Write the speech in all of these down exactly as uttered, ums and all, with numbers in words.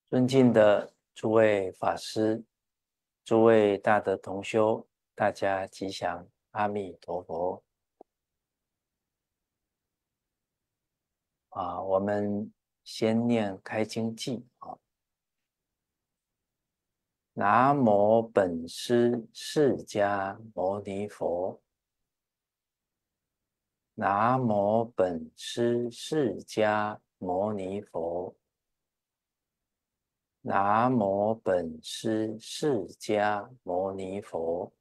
尊敬的诸位法师、诸位大德同修，大家吉祥，阿弥陀佛。啊，我们先念开经偈啊。南无本师释迦牟尼佛。南无本师释迦牟尼佛。南无本师释迦牟尼佛。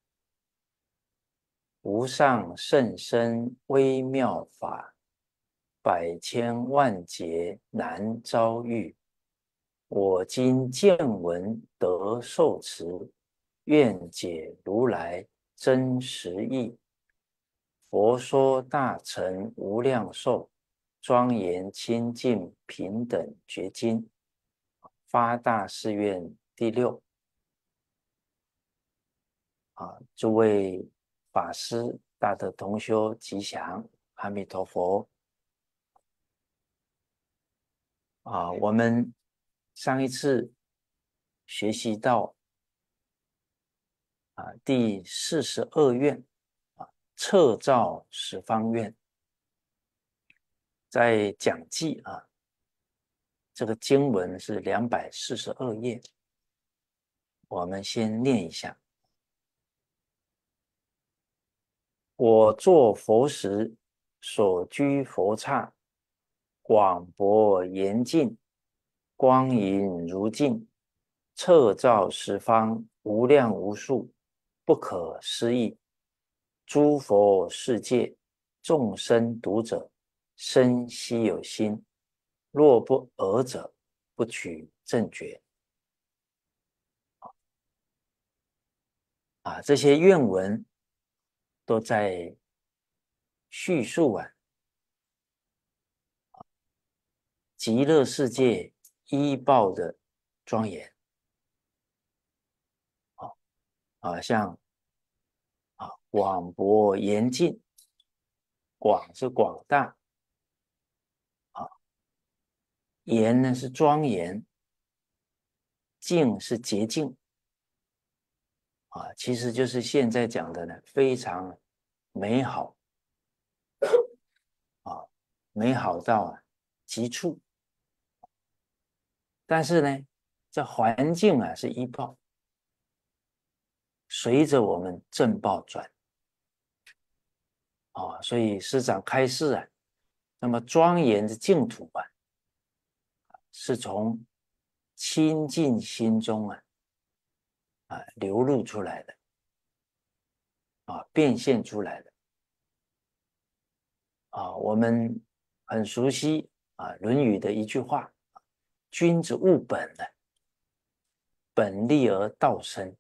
无上甚深微妙法，百千万劫难遭遇。我今见闻得受持，愿解如来真实义。佛说大乘无量寿，庄严清净平等觉经。发大誓愿第六。啊，诸位法师、大德同修吉祥，阿弥陀佛。啊，我们上一次学习到啊第四十二愿啊，测照十方愿。在讲记啊，这个经文是两百四十二页，我们先念一下。我作佛时，所居佛刹，广博严净，光影如镜，测照十方无量无数，不可思议。诸佛世界，众生读者，生希有心，若不尔者，不取正觉。啊，这些愿文都在叙述啊极乐世界依报的庄严。啊啊，像啊广博严净，广是广大，啊严呢是庄严，净是洁净。啊，其实就是现在讲的呢，非常美好。啊，美好到啊极处。但是呢，这环境啊是依报，随着我们正报转。啊，所以师长开示啊，那么庄严的净土啊，是从清净心中啊啊流露出来的，啊变现出来的。啊，我们很熟悉啊《论语》的一句话：君子务本呢，本立而道生。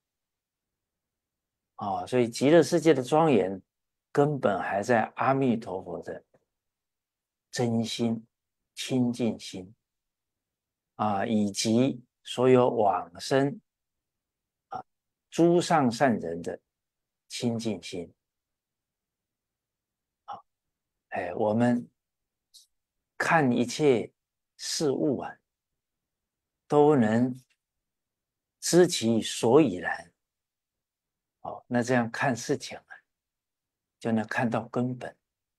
啊，所以极乐世界的庄严根本还在阿弥陀佛的真心、清净心啊，以及所有往生啊诸上善人的清净心。啊，哎，我们看一切事物啊，都能知其所以然。哦，那这样看事情啊，就能看到根本。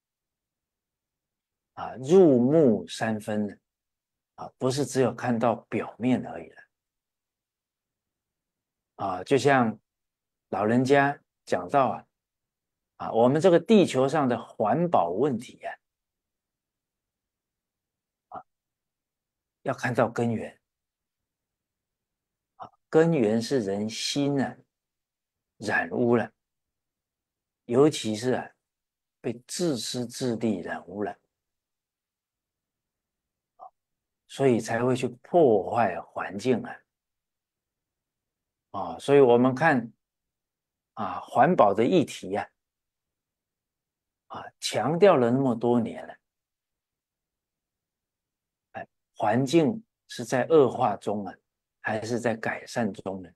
啊，入木三分呢，啊，不是只有看到表面而已了。啊，就像老人家讲到啊，啊，我们这个地球上的环保问题呀、啊，啊，要看到根源。啊，根源是人心呢、啊、染污了，尤其是啊被自私自利染污了，所以才会去破坏环境啊。啊，所以我们看啊环保的议题呀、啊，啊强调了那么多年了。哎，环境是在恶化中啊，还是在改善中呢？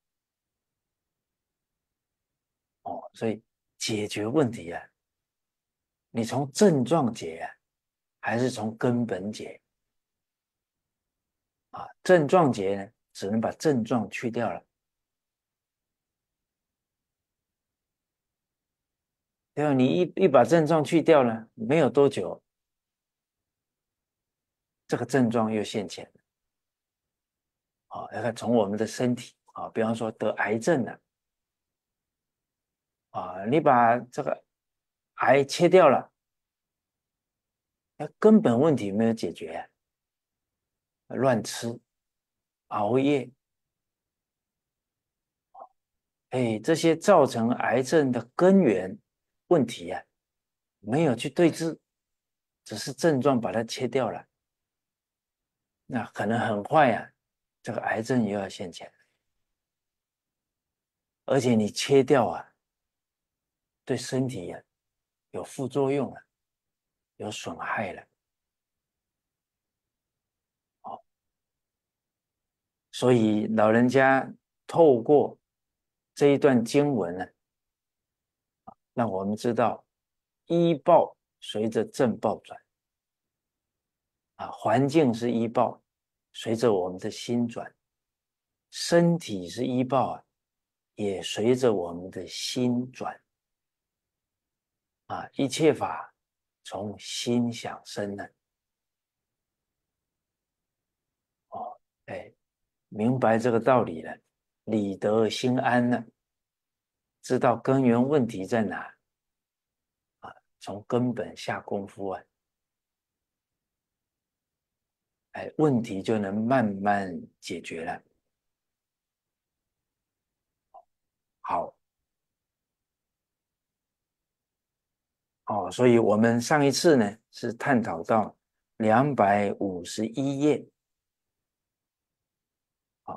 哦，所以解决问题啊，你从症状解啊，还是从根本解？ 啊，症状解呢，只能把症状去掉了，对吧？你一一把症状去掉了，没有多久，这个症状又现前了。啊，要看从我们的身体啊，比方说得癌症了啊，你把这个癌切掉了，那根本问题没有解决，乱吃、熬夜，哎，这些造成癌症的根源问题啊，没有去对治，只是症状把它切掉了，那可能很快啊，这个癌症又要现前，而且你切掉啊，对身体啊有副作用了，有损害了。哦，所以老人家透过这一段经文呢，让我们知道医报随着正报转啊，环境是医报，随着我们的心转，身体是医报啊，也随着我们的心转啊，一切法从心想生呢。哦，哎，明白这个道理了，理得心安了，知道根源问题在哪啊，从根本下功夫啊，哎，问题就能慢慢解决了。好，哦，所以我们上一次呢是探讨到两百五十一页，啊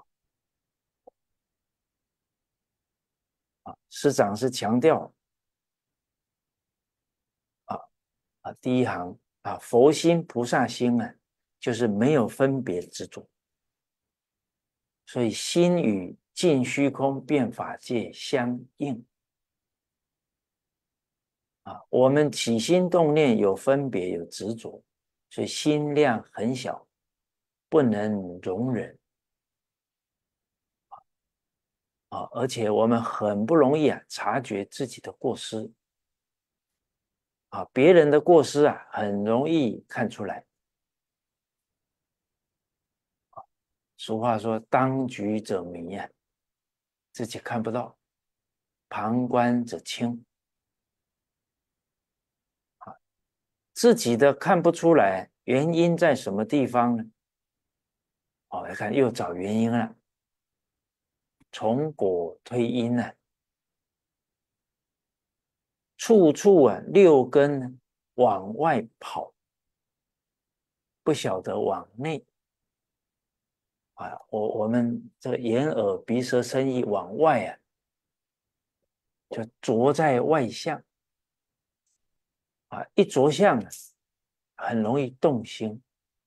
啊，师长是强调啊啊，第一行啊，佛心菩萨心啊，就是没有分别执着，所以心与尽虚空变法界相应啊。我们起心动念有分别有执着，所以心量很小，不能容忍啊，而且我们很不容易啊察觉自己的过失啊，别人的过失啊很容易看出来。俗话说当局者迷呀、啊，自己看不到，旁观者清啊，自己的看不出来，原因在什么地方呢？哦，来看又找原因了，从果推因呢、啊，处处啊六根往外跑，不晓得往内啊。我我们这个眼耳鼻舌身意往外啊，就着在外相啊，一着相啊，很容易动心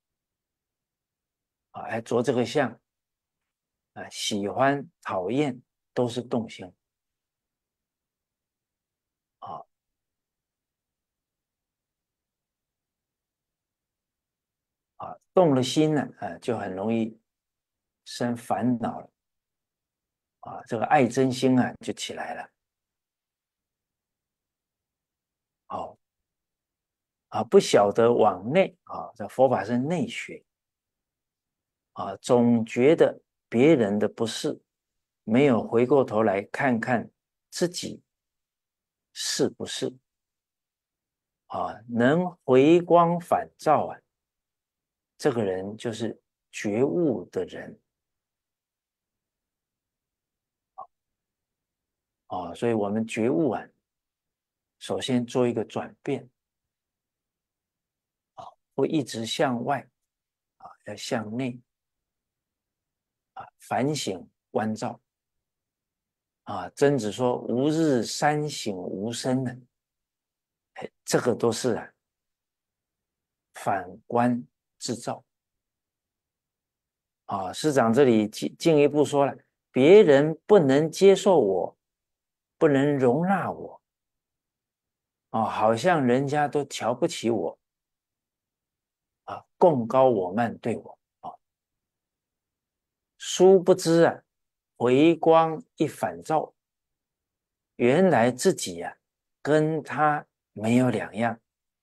啊，还着这个相啊，喜欢讨厌都是动心啊啊，动了心呢啊，就很容易生烦恼了啊，这个爱憎心啊就起来了。好啊，不晓得往内啊，这佛法是内学啊，总觉得别人的不是，没有回过头来看看自己是不是啊，能回光返照啊，这个人就是觉悟的人啊，所以我们觉悟啊，首先做一个转变啊，不一直向外啊，要向内啊，反省关照啊。曾子说：“吾日三省吾身”呢，哎，这个都是啊反观自照啊。师长这里进进一步说了，别人不能接受我，不能容纳我啊，好像人家都瞧不起我啊，贡高我慢对我啊。 殊不知啊，回光一反照，原来自己啊跟他没有两样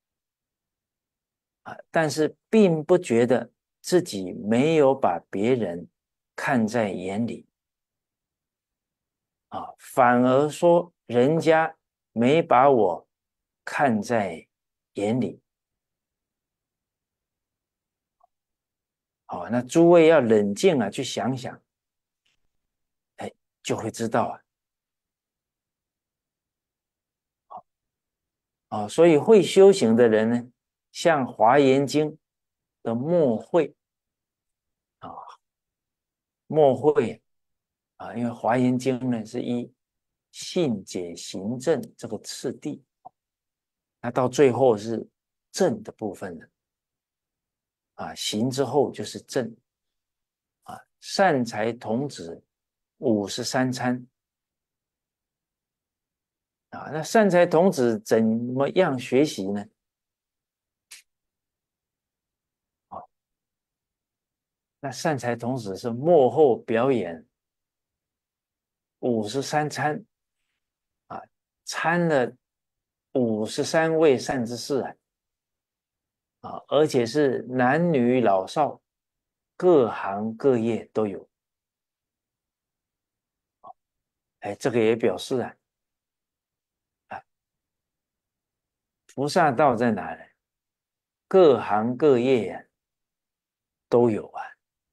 啊，但是并不觉得自己没有把别人看在眼里啊，反而说人家没把我看在眼里。哦，那诸位要冷静啊，去想想，哎，就会知道啊。哦，所以会修行的人呢，像《华严经》的默会啊，默会啊，因为《华严经》呢是依信解行证这个次第，那到最后是正的部分了啊，行之后就是正啊，善财童子五十三参啊，那善财童子怎么样学习呢？啊，那善财童子是幕后表演五十三参啊，参了五十三位善知识啊，啊，而且是男女老少，各行各业都有。哎，这个也表示啊，啊，菩萨道在哪呢？各行各业啊都有啊，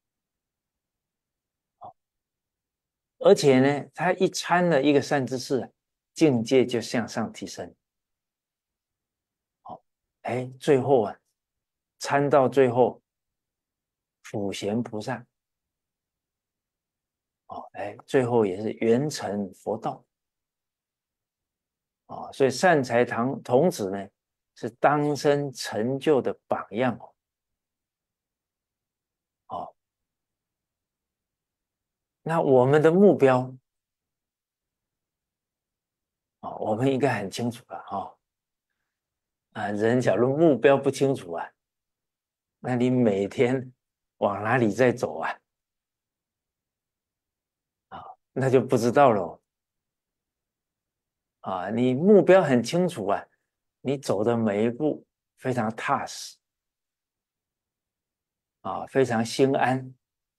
而且呢，他一参了一个善知识啊，境界就向上提升。好，哎，最后啊，参到最后，普贤菩萨，哦，哎，最后也是圆成佛道。啊、哦，所以善财童童子呢，是当生成就的榜样哦。哦，那我们的目标啊、哦，我们应该很清楚了哈、哦。啊，人假如目标不清楚啊，那你每天往哪里在走啊？啊，那就不知道了。啊，你目标很清楚啊，你走的每一步非常踏实啊，非常心安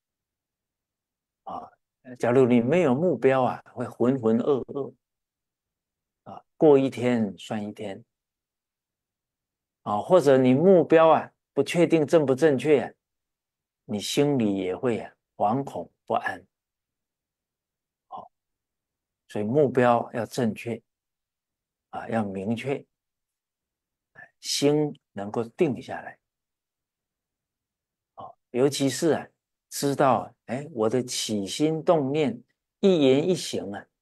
啊。假如你没有目标啊，会浑浑噩噩啊，过一天算一天啊，或者你目标啊不确定正不正确啊，你心里也会啊惶恐不安。好，所以目标要正确啊，要明确，心能够定下来。啊，尤其是啊，知道哎，我的起心动念、一言一行啊，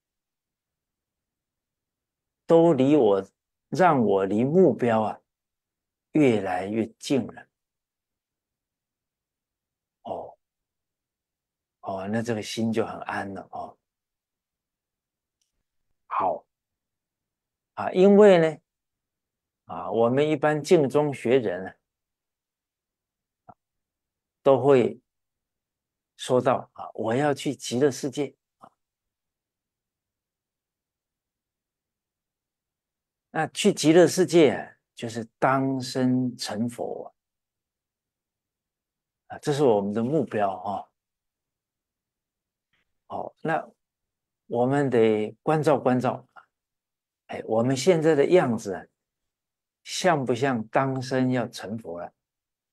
都离我，让我离目标啊越来越近了。哦哦，那这个心就很安了哦。好啊，因为呢啊，我们一般净宗学人啊，都会说到啊，我要去极乐世界啊，那去极乐世界啊，就是当生成佛啊，这是我们的目标哈、哦。好，那我们得关照关照，哎，我们现在的样子啊，像不像当生要成佛了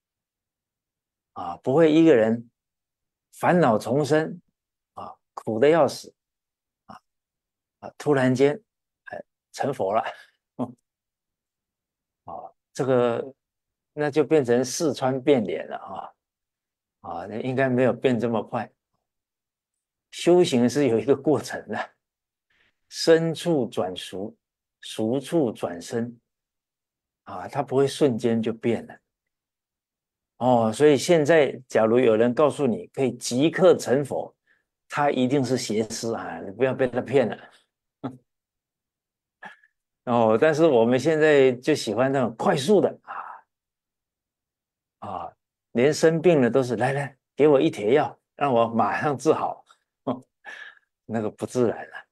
啊？不会一个人烦恼丛生啊，苦的要死啊啊，突然间哎成佛了，啊，这个那就变成四川变脸了啊啊，那应该没有变这么快。修行是有一个过程的，生处转熟，熟处转生啊，它不会瞬间就变了。哦，所以现在假如有人告诉你可以即刻成佛，他一定是邪师啊，你不要被他骗了。哦，但是我们现在就喜欢那种快速的啊啊，连生病了都是来来给我一帖药让我马上治好，那个不自然了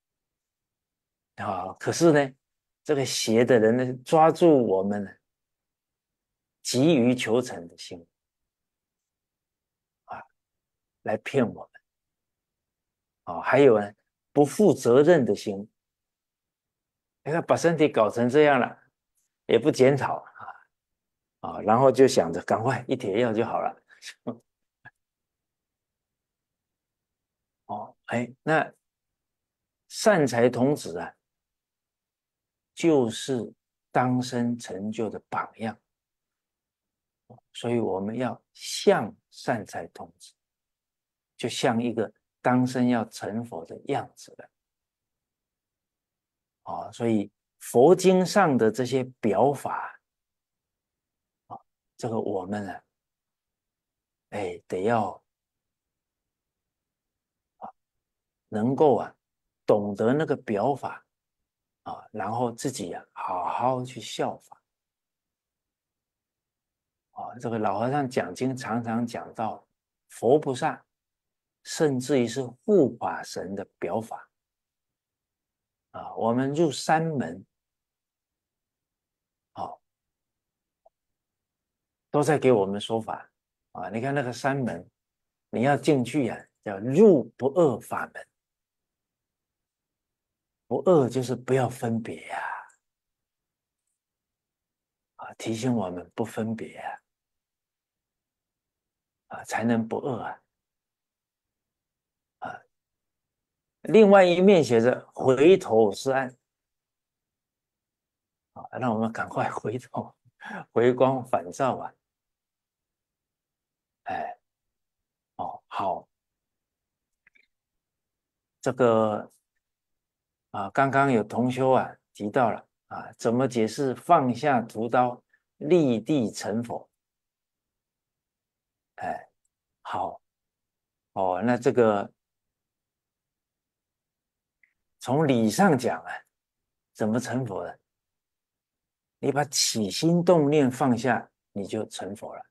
啊。可是呢，这个邪的人呢，抓住我们呢急于求成的心啊，来骗我们啊。还有呢，不负责任的心，你看把身体搞成这样了，也不检讨啊啊，然后就想着赶快一帖药就好了。哦，哎，那善财童子啊，就是当生成就的榜样，所以我们要像善财童子，就像一个当生要成佛的样子了。啊，所以佛经上的这些表法啊，这个我们呢，哎，得要能够啊，懂得那个表法啊，然后自己啊，好好去效法啊。这个老和尚讲经常常讲到佛菩萨，甚至于是护法神的表法啊。我们入山门，啊，都在给我们说法啊。你看那个山门，你要进去呀、啊，叫入不二法门。不二就是不要分别呀、啊，提醒我们不分别啊，啊，才能不二啊。啊，另外一面写着回头是岸啊，让我们赶快回头，回光返照啊。哎，哦，好，这个啊，刚刚有同修啊提到了啊，怎么解释放下屠刀，立地成佛？哎，好哦，那这个从理上讲啊，怎么成佛的？你把起心动念放下，你就成佛了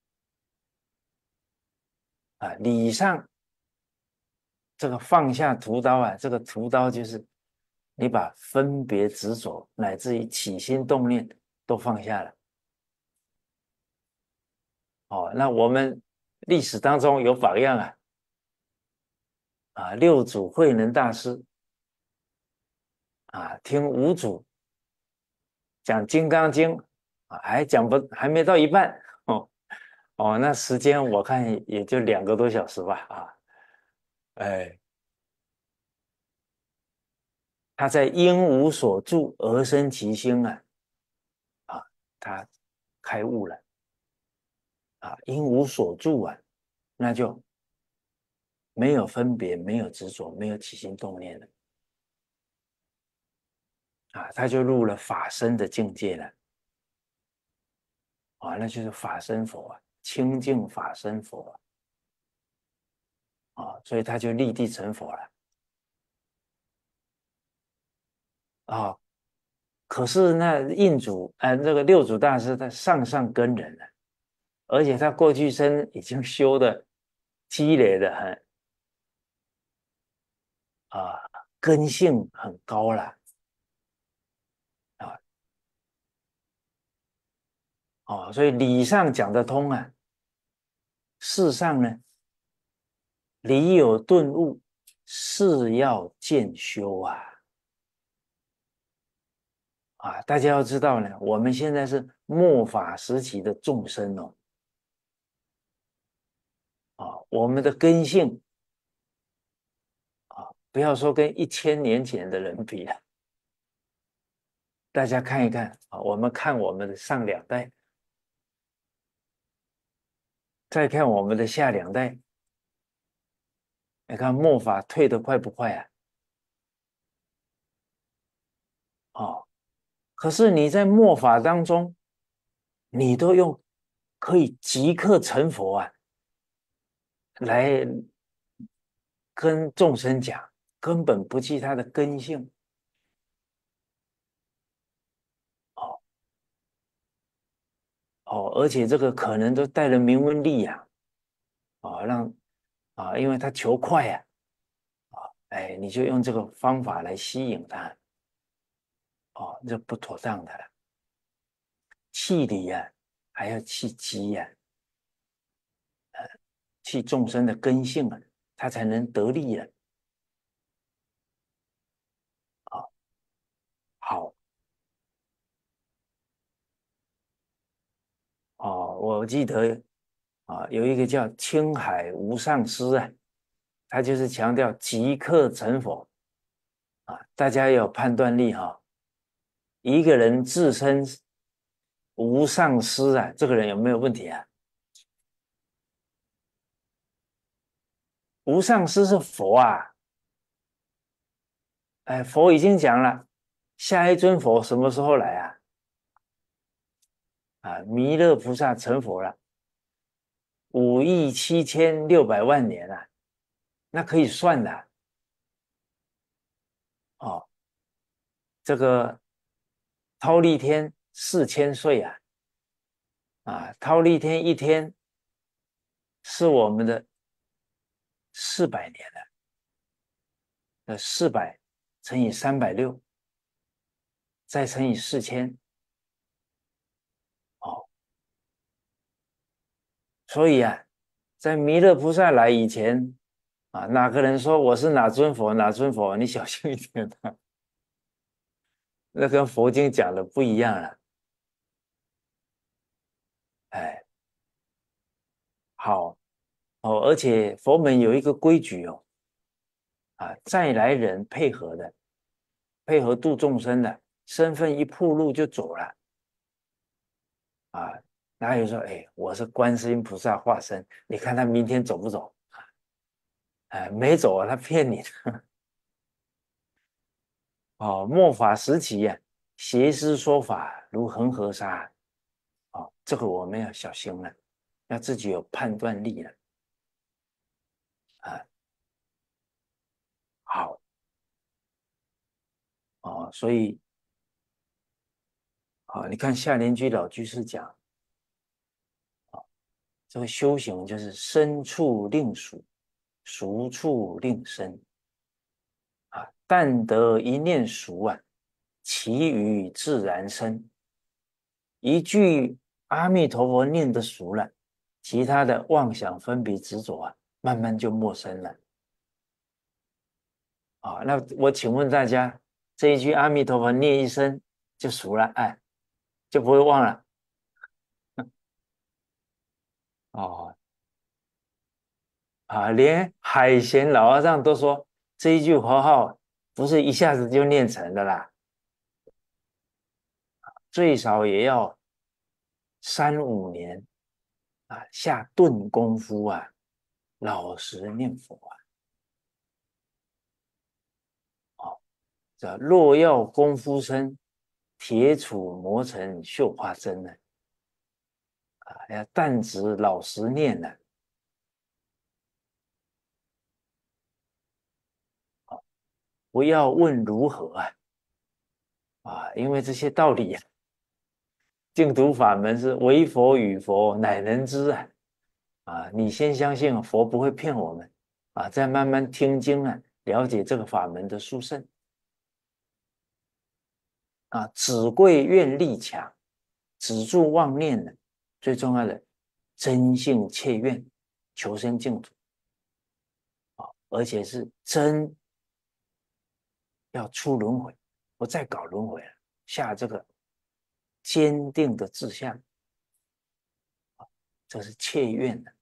啊。理上这个放下屠刀啊，这个屠刀就是你把分别执着乃至于起心动念都放下了。哦，那我们历史当中有榜样啊，啊，六祖慧能大师啊，听五祖讲《金刚经》啊，还讲不还没到一半哦哦，那时间我看也就两个多小时吧啊，哎，他在因无所住而生其心啊啊，他开悟了啊，因无所住啊，那就没有分别，没有执着，没有起心动念了啊，他就入了法身的境界了啊，那就是法身佛啊，清净法身佛啊，啊，所以他就立地成佛了啊。可是那印祖，呃，那个六祖大师他上上根人了，而且他过去生已经修的积累的很啊，根性很高了啊，哦，所以理上讲得通啊，事上呢，理有顿悟，事要渐修啊啊！大家要知道呢，我们现在是末法时期的众生哦，啊，我们的根性啊，不要说跟一千年前的人比了，大家看一看啊，我们看我们的上两代，再看我们的下两代，你看末法退得快不快啊？哦，可是你在末法当中，你都用可以即刻成佛啊，来跟众生讲，根本不计他的根性哦哦，而且这个可能都带了名闻利养哦，让啊，因为他求快呀，啊，哎，你就用这个方法来吸引他，哦，这不妥当的了。气理呀，还要气机呀，呃，气众生的根性啊，他才能得力了。啊，好，哦，我记得啊，有一个叫青海无上师啊，他就是强调即刻成佛啊，大家要有判断力哈、一个人自身无上师啊，这个人有没有问题啊？无上师是佛啊，哎，佛已经讲了，下一尊佛什么时候来啊？啊，弥勒菩萨成佛了，五亿七千六百万年啊，那可以算的哦。这个忉利天四千岁啊，啊，忉利天一天是我们的四百年了，呃，四百乘以三百六，再乘以四千，哦，所以啊，在弥勒菩萨来以前啊，哪个人说我是哪尊佛哪尊佛，你小心一点啊，那跟佛经讲的不一样了。哎，好哦，而且佛门有一个规矩哦，啊，再来人配合的，配合度众生的，身份一暴露就走了啊。哪有说，哎，我是观世音菩萨化身，你看他明天走不走？哎，没走啊，他骗你的。哦，末法时期呀、啊，邪师说法如恒河沙，哦，这个我们要小心了，要自己有判断力了啊。好哦，所以啊、哦，你看下联居老居士讲，这个修行就是身处令熟，熟处令生啊。但得一念熟啊，其余自然生。一句阿弥陀佛念得熟了，其他的妄想分别执着啊，慢慢就陌生了啊。那我请问大家，这一句阿弥陀佛念一声就熟了，哎，就不会忘了哦。啊，连海贤老和尚都说这一句佛号不是一下子就念成的啦，最少也要三五年啊，下顿功夫啊，老实念佛啊。哦，这若要功夫深，铁杵磨成绣花针呢。啊，要但直老实念呢、啊，不要问如何啊，啊，因为这些道理啊，净土法门是唯佛与佛乃能知啊。啊，你先相信佛不会骗我们啊，再慢慢听经啊，了解这个法门的殊胜啊。只贵愿力强，止住妄念呢，最重要的真性切愿，求生净土啊，而且是真要出轮回，不再搞轮回了，下这个坚定的志向，这是切愿的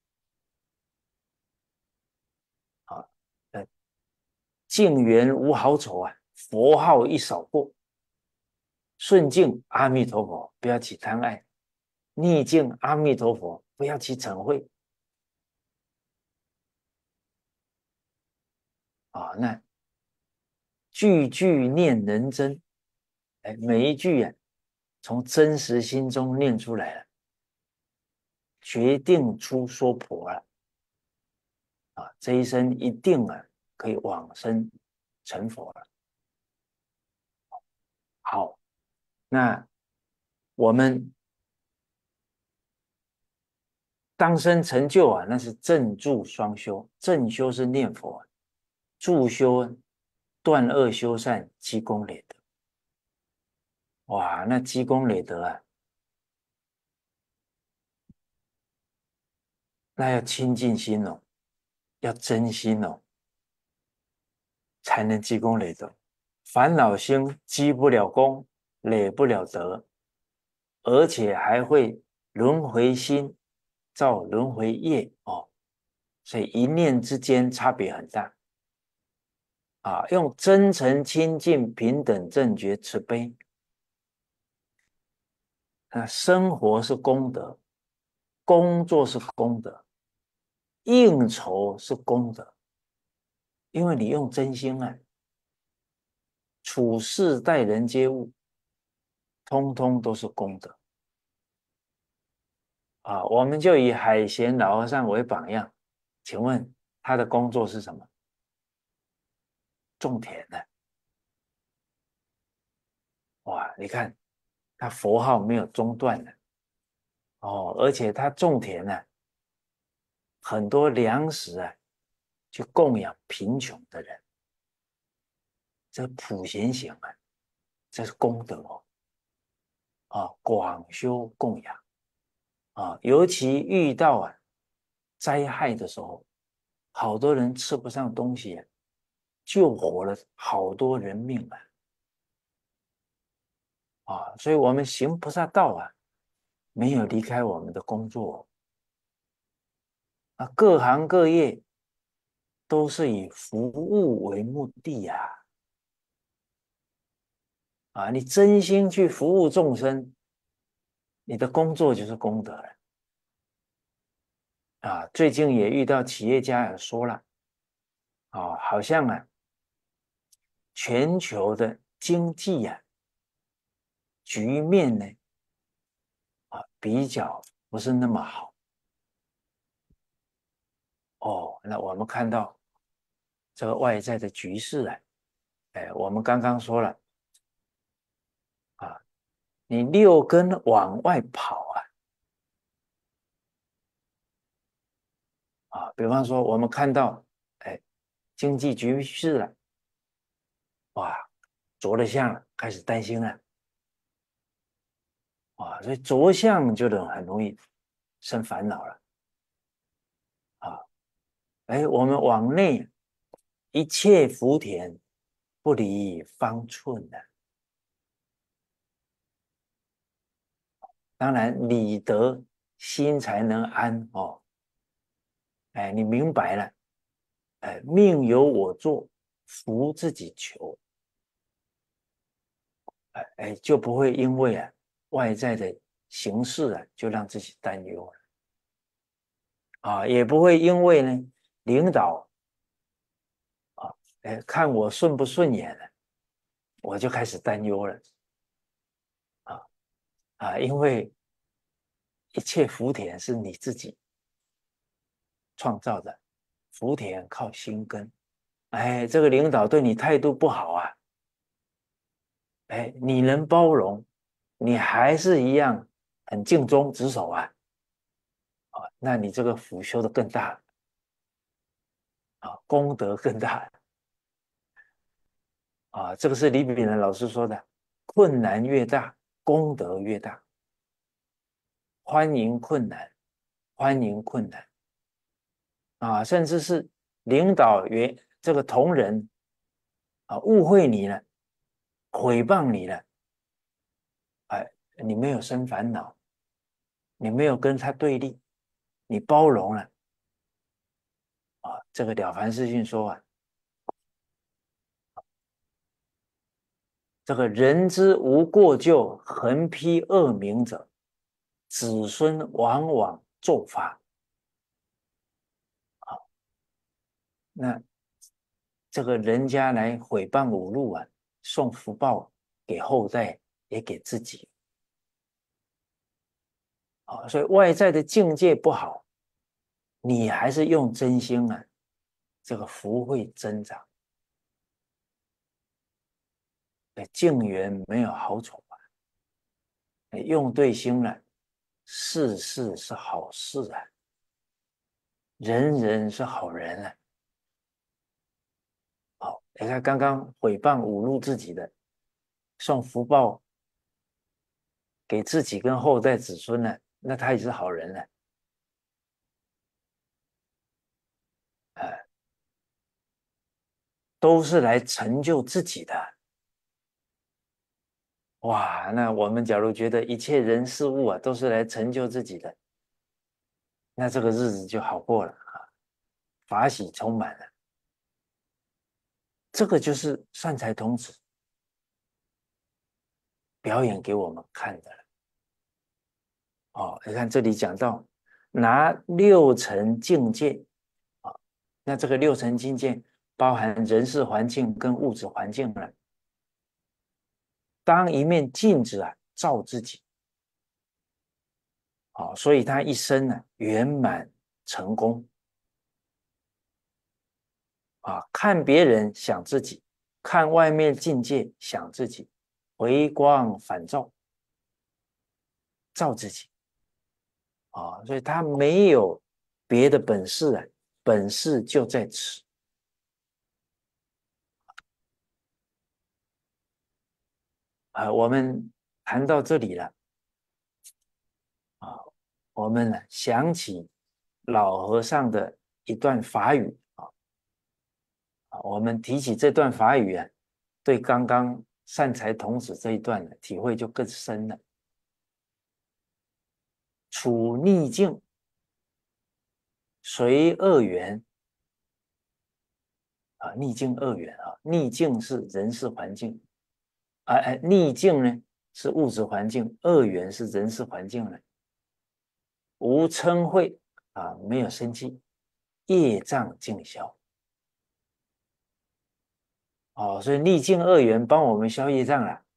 啊。呃，净缘无好丑啊，佛号一扫过。顺境阿弥陀佛，不要起贪爱；逆境阿弥陀佛，不要起嗔恚啊。那句句念人真，哎，每一句啊，从真实心中念出来了，决定出说婆了啊！这一生一定啊，可以往生成佛了。好，那我们当生成就啊，那是正助双修，正修是念佛，助修断恶修善，积功累德。哇，那积功累德啊，那要清净心哦，要真心哦，才能积功累德。烦恼心积不了功，累不了德，而且还会轮回心造轮回业哦。所以一念之间差别很大啊！用真诚、清净、平等、正觉、慈悲，那生活是功德，工作是功德，应酬是功德，因为你用真心啊，处事待人接物，通通都是功德啊！我们就以海贤老和尚为榜样，请问他的工作是什么？种田的。哇，你看他佛号没有中断的哦，而且他种田呢、啊，很多粮食啊，去供养贫穷的人，这普贤行啊，这是功德哦。啊，广修供养啊，尤其遇到啊灾害的时候，好多人吃不上东西啊，救活了好多人命啊。啊，所以我们行菩萨道啊，没有离开我们的工作啊，各行各业都是以服务为目的呀。啊，你真心去服务众生，你的工作就是功德了。啊，最近也遇到企业家也说了，啊，好像啊，全球的经济啊局面呢，啊比较不是那么好。哦，那我们看到这个外在的局势啊，哎，我们刚刚说了啊，你六根往外跑啊，啊，比方说我们看到，哎，经济局势了，哇，着了相了，开始担心了。啊，所以着相就能很容易生烦恼了啊！哎，我们往内，一切福田不离方寸的。当然，理得心才能安哦。哎，你明白了，哎，命由我做，福自己求。哎哎，就不会因为啊外在的形势啊，就让自己担忧了啊，也不会因为呢领导啊，哎看我顺不顺眼了，我就开始担忧了啊啊，因为一切福田是你自己创造的，福田靠心根。哎，这个领导对你态度不好啊，哎，你能包容，你还是一样很尽忠职守啊，啊，那你这个福修的更大啊，功德更大啊。这个是李炳南老师说的，困难越大，功德越大。欢迎困难，欢迎困难啊，甚至是领导员这个同仁啊误会你了，诽谤你了，哎，你没有生烦恼，你没有跟他对立，你包容了啊。这个了凡四训说啊，这个人之无过咎，横批恶名者，子孙往往作法啊。那这个人家来诽谤侮辱啊，送福报给后代，也给自己啊。所以外在的境界不好，你还是用真心啊，这个福会增长。境缘没有好丑啊，用对心了，事事是好事啊。 人人是好人啊。好，你看刚刚诽谤侮辱自己的，送福报给自己跟后代子孙呢，那他也是好人了。呃，都是来成就自己的。哇，那我们假如觉得一切人事物啊都是来成就自己的，那这个日子就好过了啊，法喜充满了。这个就是善财童子表演给我们看的了。哦，你看这里讲到拿六层境界啊，那这个六层境界包含人事环境跟物质环境了。当一面镜子啊照自己，好、哦，所以他一生呢圆满成功啊。看别人想自己，看外面境界想自己，回光返照，照自己啊。所以他没有别的本事啊，本事就在此啊。我们谈到这里了啊，我们呢想起老和尚的一段法语啊。我们提起这段法语啊，对刚刚善财童子这一段的体会就更深了。处逆境，随恶缘啊，逆境恶缘啊，逆境是人事环境，啊，哎，逆境呢是物质环境，恶缘是人事环境呢。无嗔恚啊，没有生气，业障尽消。哦，所以逆境恶缘帮我们消业障了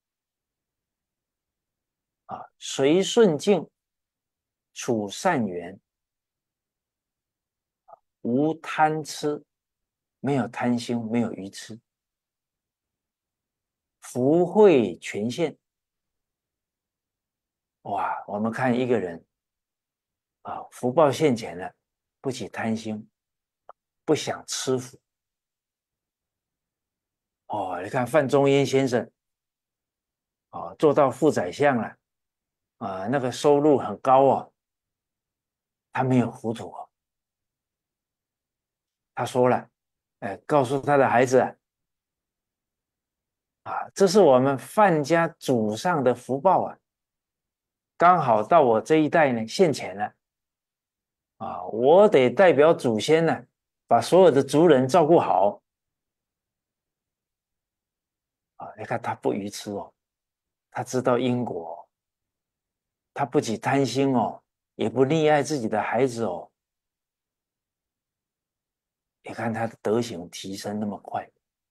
啊。随顺境，处善缘，无贪痴，没有贪心，没有愚痴，福慧全现。哇，我们看一个人啊，福报现前了，不起贪心，不想吃福。哦，你看范仲淹先生，哦，做到副宰相了，啊，那个收入很高哦，他没有糊涂哦。他说了，哎，告诉他的孩子啊，啊，这是我们范家祖上的福报啊，刚好到我这一代呢现前了啊，我得代表祖先呢，把所有的族人照顾好啊。你看他不愚痴哦，他知道因果哦，他不起贪心哦，也不溺爱自己的孩子哦。你看他的德行提升那么快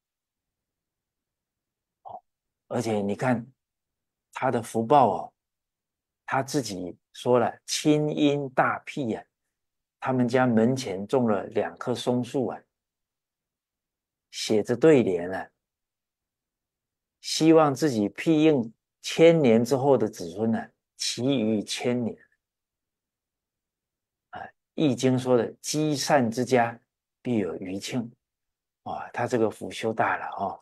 哦，而且你看他的福报哦，他自己说了，清因大辟呀、啊，他们家门前种了两棵松树啊，写着对联啊，希望自己庇应千年之后的子孙呢、啊，其余千年啊。易经说的积善之家必有余庆啊，他这个福修大了哦。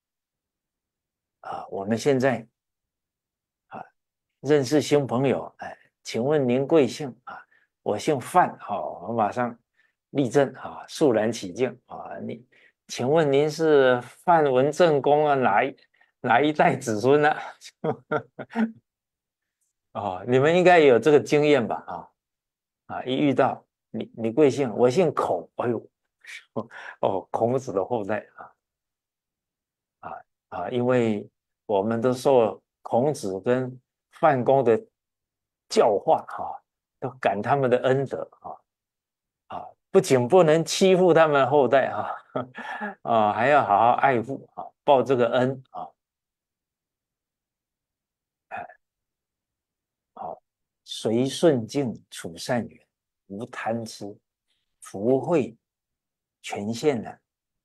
啊，我们现在啊认识新朋友，哎，请问您贵姓啊？我姓范，好，我马上立正啊，肃然起敬啊。你，请问您是范文正公啊？哪一哪一代子孙呢、啊？哦，你们应该也有这个经验吧？啊啊，一遇到你，你贵姓？我姓孔。哎呦，哦，孔子的后代啊啊啊！因为我们都受孔子跟范公的教化哈、啊，都感他们的恩德啊啊，不仅不能欺负他们后代啊啊，还要好好爱护啊，报这个恩啊。哎，好，随顺境处善缘，无贪痴，福慧全现了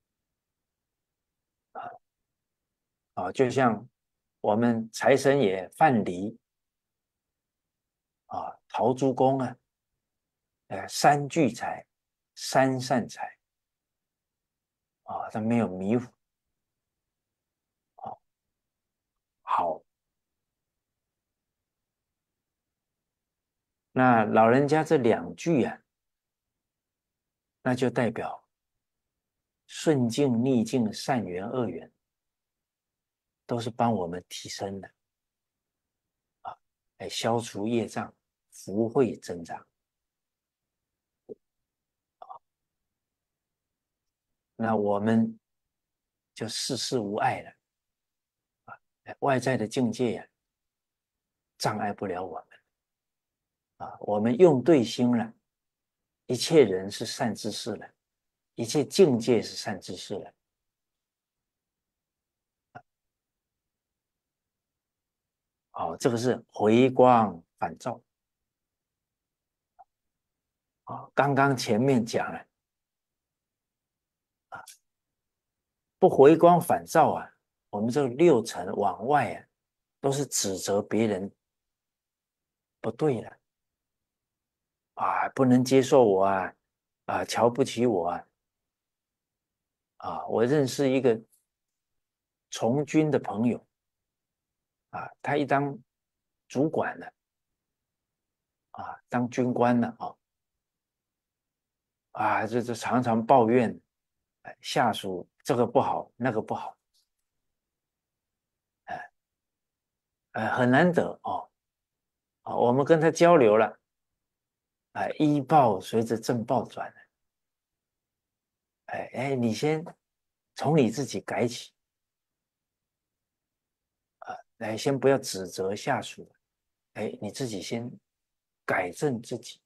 啊。就像我们财神爷范蠡啊，陶朱公啊，呃，三聚财三善财啊，他没有迷糊。好，那老人家这两句啊，那就代表顺境、逆境、善缘、恶缘，都是帮我们提升的啊，来消除业障，福慧增长。那我们就事事无碍了啊，外在的境界呀、啊，障碍不了我们啊。我们用对心了，一切人是善知识了，一切境界是善知识了。哦，这个是回光返照啊。刚刚前面讲了啊，不回光返照啊，我们这个六尘往外啊，都是指责别人不对了啊，不能接受我啊，啊，瞧不起我啊，啊，我认识一个从军的朋友啊，他一当主管了啊，当军官了啊，啊，这这常常抱怨下属这个不好，那个不好，哎，呃，很难得哦。啊，我们跟他交流了，啊，医报随着正报转，哎哎，你先从你自己改起啊，哎，先不要指责下属，哎，你自己先改正自己。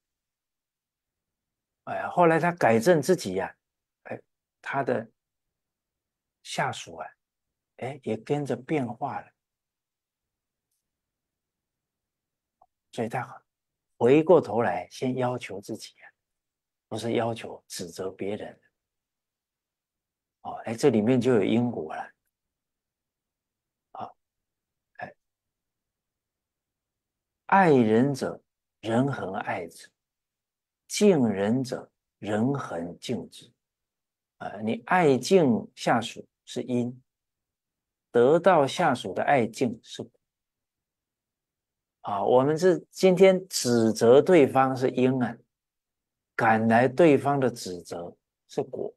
哎，后来他改正自己呀、啊，哎，他的下属啊，哎，也跟着变化了，所以他回过头来先要求自己啊，不是要求指责别人。哦，哎，这里面就有因果了啊，哎，爱人者，人恒爱之；敬人者，人恒敬之。啊，你爱敬下属是因，得到下属的爱敬是果。啊，我们是今天指责对方是因啊，赶来对方的指责是果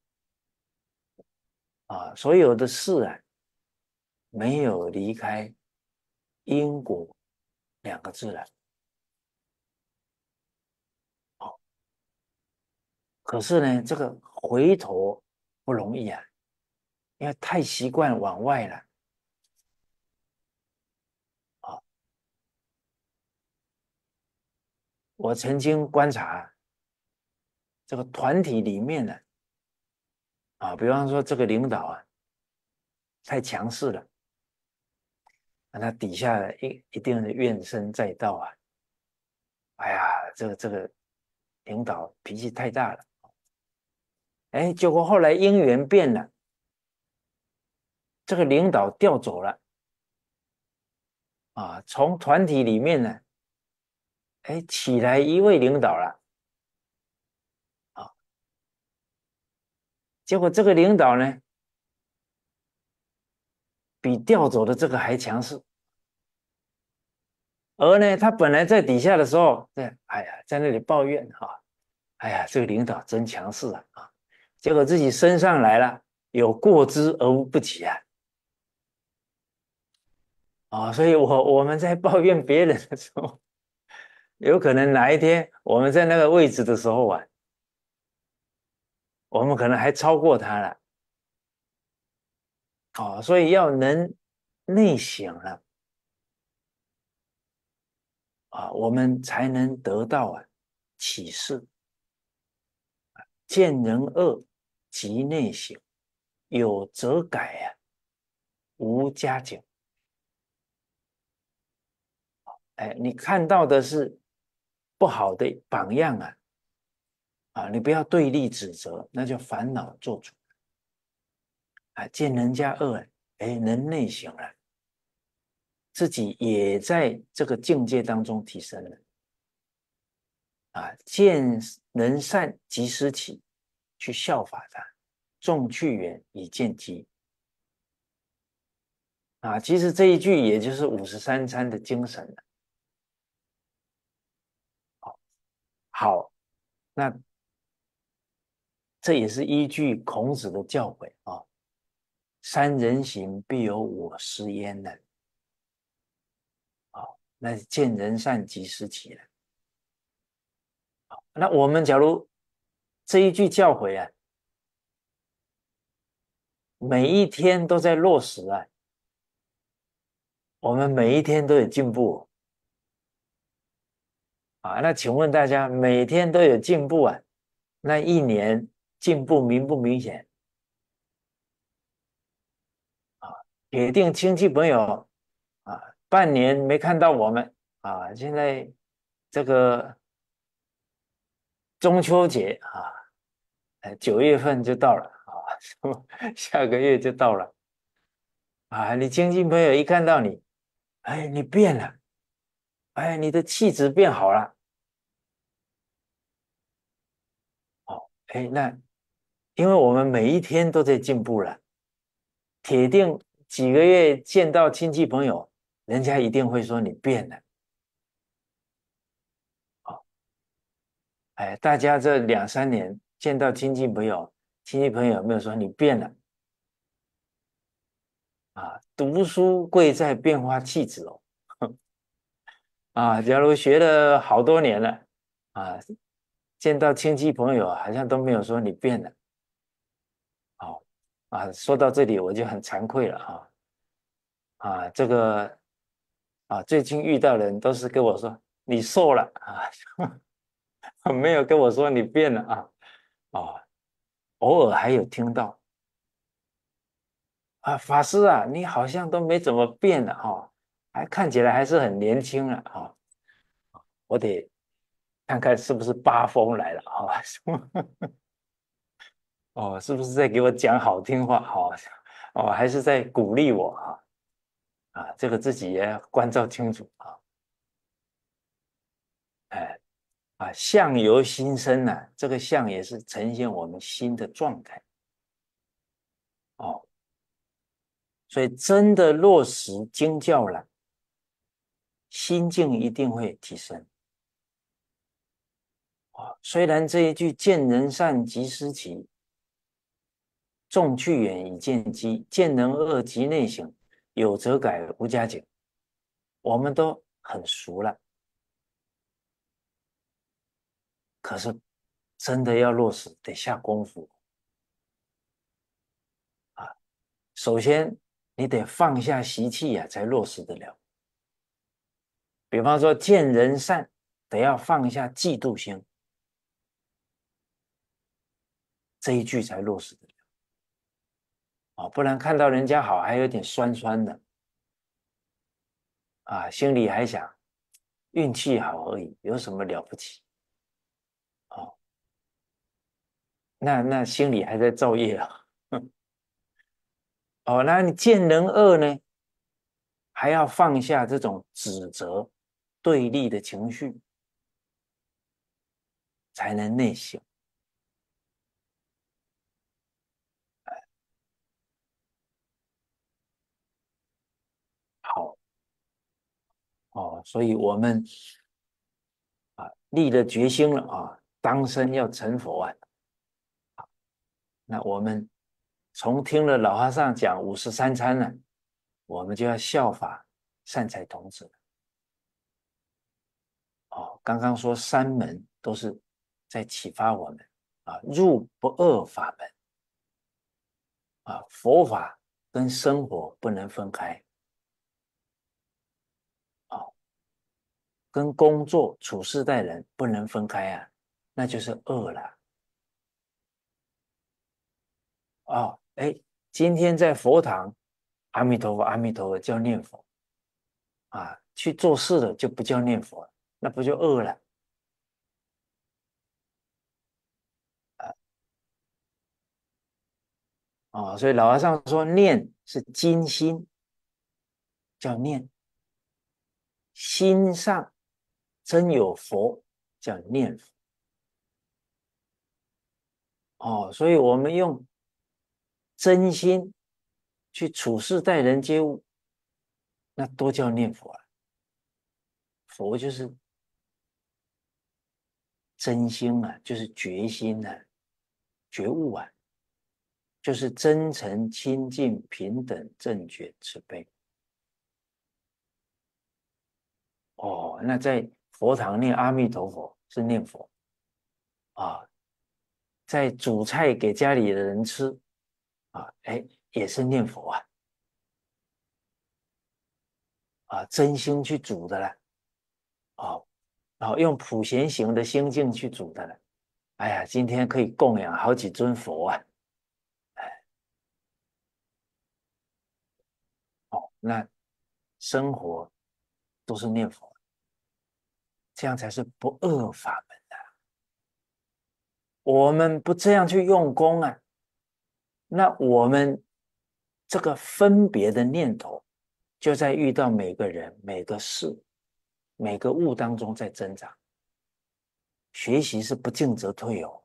啊。所有的事啊，没有离开因果两个字了。哦，可是呢，这个回头不容易啊，因为太习惯往外了啊。我曾经观察这个团体里面呢，啊，比方说这个领导啊太强势了，那他底下一一定的怨声载道啊。哎呀，这个这个领导脾气太大了，哎，结果后来因缘变了，这个领导调走了啊，从团体里面呢，哎，起来一位领导了啊，结果这个领导呢，比调走的这个还强势，而呢，他本来在底下的时候，对，哎呀，在那里抱怨哈、啊，哎呀，这个领导真强势啊啊，结果自己升上来了，有过之而无不及啊。啊，所以我我们在抱怨别人的时候，有可能哪一天我们在那个位置的时候啊，我们可能还超过他了。哦，所以要能内省了啊，我们才能得到啊启示。见人恶，即内省，有则改啊，无加减。哎，你看到的是不好的榜样啊，啊，你不要对立指责，那就烦恼做主啊。见人家恶，哎，能内省了，自己也在这个境界当中提升了啊。见人善即思起， 去效法他，众去远以见机。啊，其实这一句也就是五十三参的精神了。好，那这也是依据孔子的教诲啊，三人行，必有我师焉呢。啊，那见人善，即思齐了。那我们假如这一句教诲啊，每一天都在落实啊，我们每一天都有进步啊。那请问大家，每天都有进步啊，那一年进步明不明显？啊，铁定亲戚朋友啊，半年没看到我们啊，现在这个中秋节啊，呃九月份就到了啊，下个月就到了啊，你亲戚朋友一看到你，哎，你变了，哎，你的气质变好了。哦，哎，那因为我们每一天都在进步了，铁定几个月见到亲戚朋友，人家一定会说你变了。哦，哎，大家这两三年见到亲戚朋友，亲戚朋友有没有说你变了？啊，读书贵在变化气质哦。啊，假如学了好多年了，啊，见到亲戚朋友好像都没有说你变了。好，啊，说到这里我就很惭愧了啊。啊，这个啊，最近遇到的人都是跟我说你瘦了啊，没有跟我说你变了啊。啊，偶尔还有听到啊，法师啊，你好像都没怎么变了哈，还看起来还是很年轻了啊。我得看看是不是八风来了啊。哦，是不是在给我讲好听话？哦，哦，还是在鼓励我啊？啊，这个自己也要关照清楚啊。哎，啊，相由心生呢、这个相也是呈现我们心的状态哦。所以真的落实经教了，心境一定会提升啊。虽然这一句“见人善，即思齐；众去远，以见机；见人恶，即内省；有则改，无加减”，我们都很熟了。可是真的要落实，得下功夫啊。首先，你得放下习气呀、啊，才落实得了。比方说，见人善，得要放下嫉妒心，这一句才落实得了啊。不然看到人家好，还有点酸酸的啊，心里还想运气好而已，有什么了不起？哦，那那心里还在造业啊。哦，那你见人恶呢，还要放下这种指责、对立的情绪，才能内省。好哦，所以我们啊立了决心了啊，当生要成佛啊。那我们从听了老和尚讲五十三参呢，我们就要效法善财童子哦。刚刚说三门都是在启发我们啊，入不二法门啊，佛法跟生活不能分开哦，跟工作处事待人不能分开啊，那就是恶了哦。哎，今天在佛堂，阿弥陀佛，阿弥陀佛叫念佛啊，去做事了就不叫念佛了，那不就恶了？哦，所以老和尚说念是精心，叫念；心上真有佛，叫念佛。 哦，所以我们用真心去处事待人接物，那都叫念佛啊。佛就是真心啊，就是决心啊，觉悟啊，就是真诚、清净、平等、正觉、慈悲。哦，那在佛堂念阿弥陀佛是念佛啊，在煮菜给家里的人吃啊，哎，也是念佛啊，啊，真心去煮的了，哦，然后用普贤行的心境去煮的了。哎呀，今天可以供养好几尊佛啊！哦，那生活都是念佛，这样才是不二法门的。我们不这样去用功啊，那我们这个分别的念头，就在遇到每个人、每个事、每个物当中在增长。学习是不进则退哦，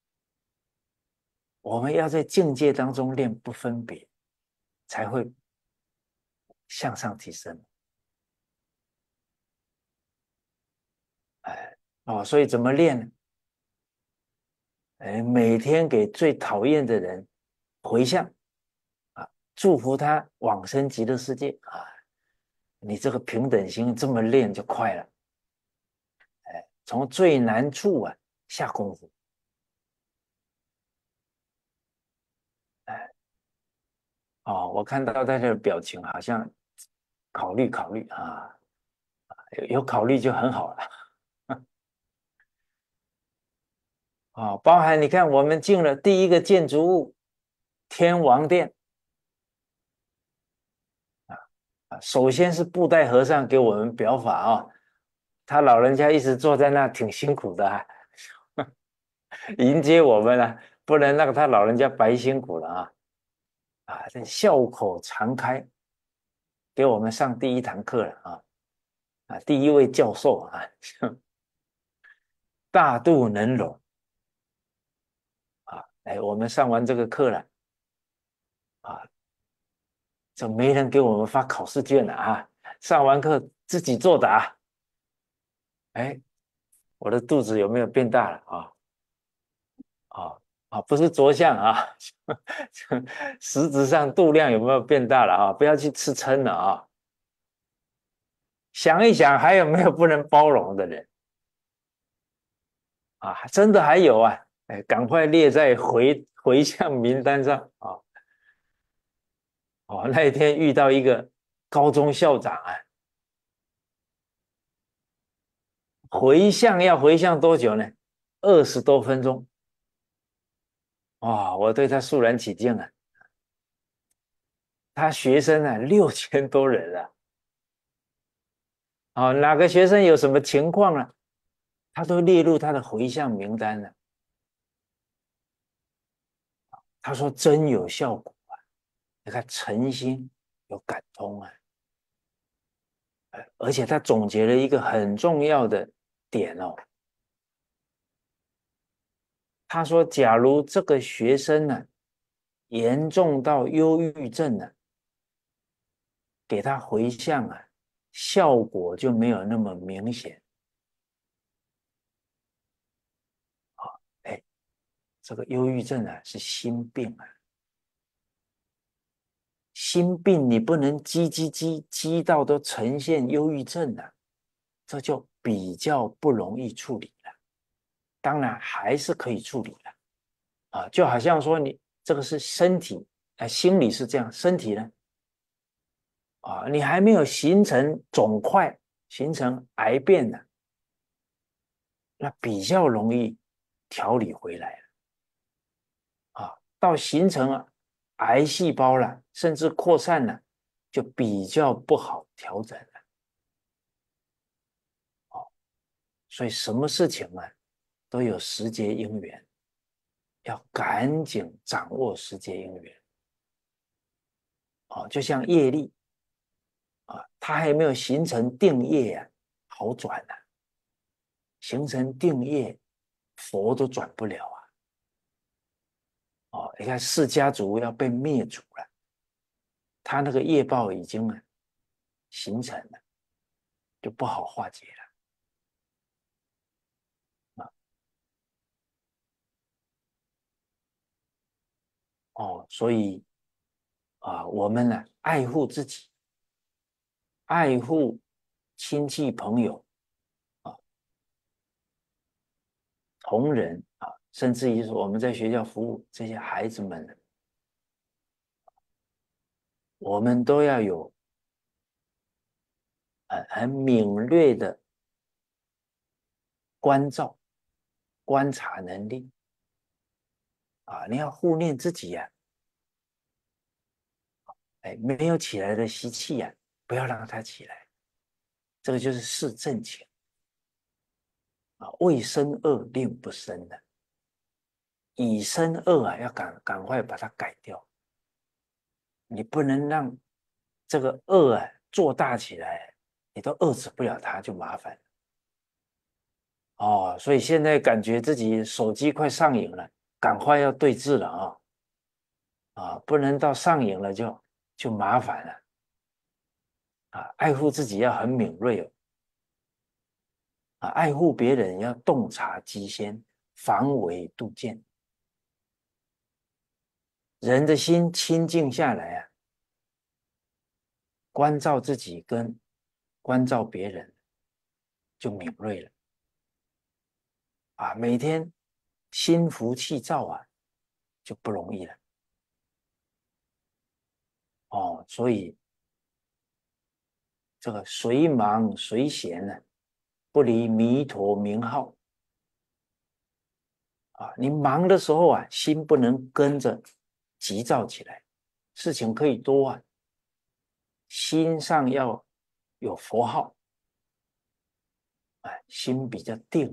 我们要在境界当中练不分别，才会向上提升。哎，哦，所以怎么练呢？哎，每天给最讨厌的人回向啊，祝福他往生极乐世界啊！你这个平等心这么练就快了。哎，从最难处啊下功夫。哎，哦，我看到大家的表情好像考虑考虑啊，有有考虑就很好了。啊、哦，包含你看我们进了第一个建筑物天王殿啊，首先是布袋和尚给我们表法啊、哦，他老人家一直坐在那挺辛苦的啊，迎接我们啊，不能让他老人家白辛苦了啊！啊，这笑口常开，给我们上第一堂课了啊！啊，第一位教授啊，大度能容啊！哎，我们上完这个课了啊，就没人给我们发考试卷了啊！上完课自己作答，哎，我的肚子有没有变大了啊？啊啊，不是着相啊，实质上度量有没有变大了啊？不要去吃撑了啊！想一想，还有没有不能包容的人啊？真的还有啊！哎，赶快列在回回向名单上啊！哦，那一天遇到一个高中校长啊，回向要回向多久呢？二十多分钟。哇、哦，我对他肃然起敬啊！他学生啊，六千多人啊！哦，哪个学生有什么情况啊？他都列入他的回向名单了。他说真有效果啊！你看诚心有感通啊！而且他总结了一个很重要的点哦。他说，假如这个学生呢、啊、严重到忧郁症了、啊，给他回向啊，效果就没有那么明显。哎，这个忧郁症啊是心病啊，心病你不能积积积积到都呈现忧郁症了、啊，这就比较不容易处理了。当然还是可以处理的啊，就好像说你这个是身体，啊，心理是这样，身体呢，啊，你还没有形成肿块，形成癌变呢，那比较容易调理回来了啊。到形成癌细胞了，甚至扩散了，就比较不好调整了。哦，所以什么事情啊，都有时节因缘，要赶紧掌握时节因缘。哦，就像业力啊，它还没有形成定业啊，好转啊。形成定业，佛都转不了啊。 哦，你看释家族要被灭族了，他那个业报已经啊形成了，就不好化解了啊。哦，所以啊，我们呢爱护自己，爱护亲戚朋友啊、同仁啊，甚至于说我们在学校服务这些孩子们呢，我们都要有很很敏锐的关照、观察能力啊！你要护念自己呀、啊，哎，没有起来的习气呀、啊，不要让它起来，这个就是视正情啊。未生恶，令不生的，已生恶啊，要赶赶快把它改掉。你不能让这个恶啊做大起来，你都遏制不了它，就麻烦了。哦，所以现在感觉自己手机快上瘾了，赶快要对治了啊！啊，不能到上瘾了就就麻烦了啊！爱护自己要很敏锐哦，啊，爱护别人要洞察机先，防微杜渐。人的心清静下来啊，关照自己跟关照别人就敏锐了啊！每天心浮气躁啊，就不容易了哦。所以这个随忙随闲呢，不离弥陀名号啊。你忙的时候啊，心不能跟着急躁起来，事情可以多啊，心上要有佛号，哎，心比较定。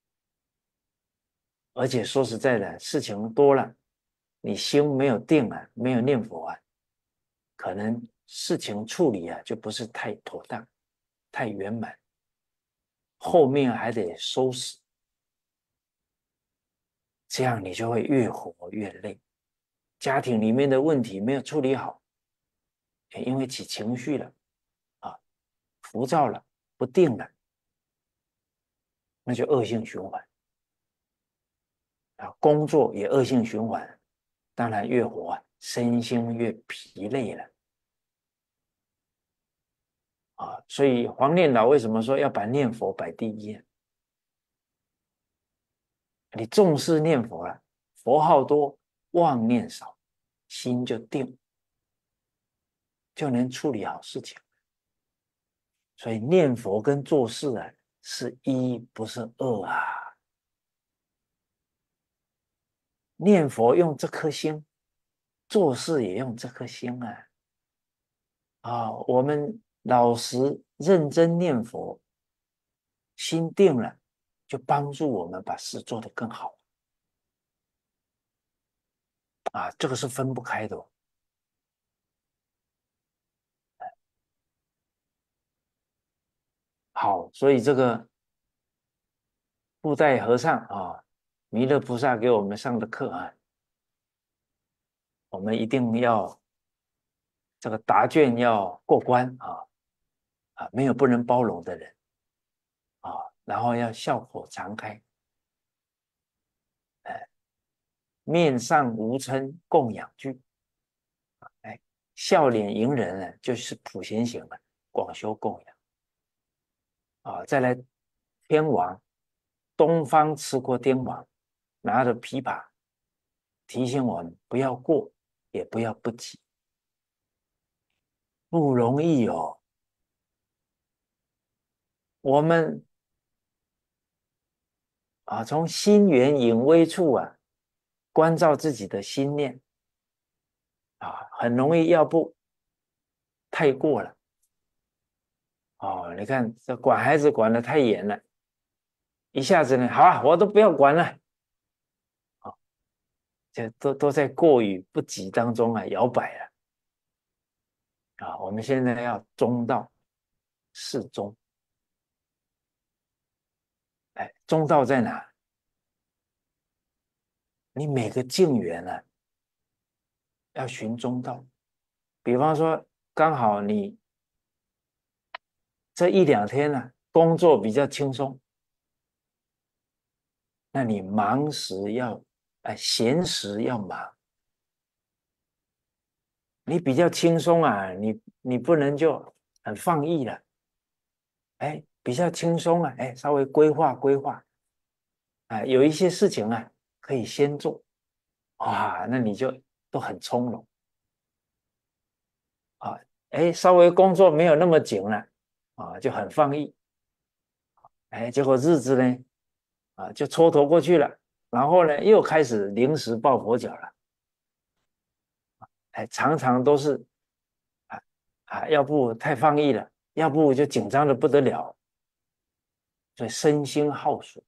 而且说实在的，事情多了，你心没有定啊，没有念佛啊，可能事情处理啊就不是太妥当，太圆满，后面还得收拾，这样你就会越活越累。家庭里面的问题没有处理好，因为起情绪了啊，浮躁了，不定了，那就恶性循环啊。工作也恶性循环，当然越活啊，身心越疲累了啊。所以黄念老为什么说要把念佛摆第一啊？你重视念佛了，佛号多，妄念少，心就定，就能处理好事情。所以念佛跟做事啊，是一不是二啊。念佛用这颗心，做事也用这颗心啊。啊，我们老实认真念佛，心定了，就帮助我们把事做得更好啊。这个是分不开的哦。好，所以这个布袋和尚啊，弥勒菩萨给我们上的课啊，我们一定要这个答卷要过关啊啊，没有不能包容的人啊，然后要笑口常开，哎，面上无嗔供养具，哎，笑脸迎人呢，就是普贤行了，广修供养啊。再来，天王，东方持国天王拿着琵琶提醒我们不要过，也不要不及，不容易哦。我们啊，从心源隐微处啊，关照自己的心念啊，很容易要不太过了哦。你看这管孩子管得太严了，一下子呢，好啊，我都不要管了，啊，这都都在过于不及当中啊摇摆了啊。我们现在要中道适中，哎，中道在哪？你每个境缘啊， 要寻中道。比方说，刚好你这一两天呢、啊，工作比较轻松，那你忙时要，哎，闲时要忙。你比较轻松啊，你你不能就很放逸了，哎，比较轻松啊，哎，稍微规划规划，啊，有一些事情啊可以先做，哇，那你就都很从容啊，哎，稍微工作没有那么紧了，啊，就很放逸，哎，结果日子呢，啊，就蹉跎过去了，然后呢，又开始临时抱佛脚了，哎，常常都是啊啊，要不太放逸了，要不就紧张的不得了，所以身心耗损。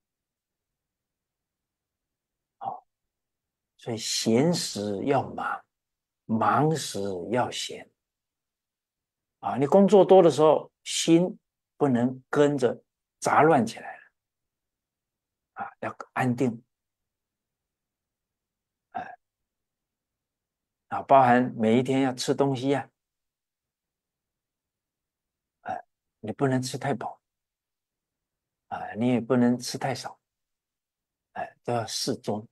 好，所以闲时要忙，忙时要闲啊！你工作多的时候，心不能跟着杂乱起来了啊，要安定啊啊！包含每一天要吃东西呀、啊，啊，你不能吃太饱啊，你也不能吃太少，哎，都要适中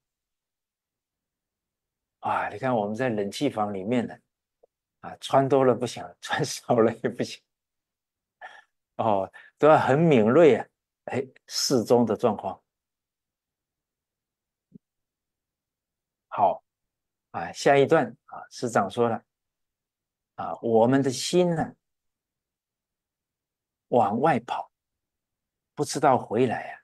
啊！你看我们在冷气房里面呢，啊，穿多了不行，穿少了也不行哦，都要很敏锐啊，哎，适中的状况。好啊，下一段啊，师长说了啊，我们的心呢往外跑，不知道回来啊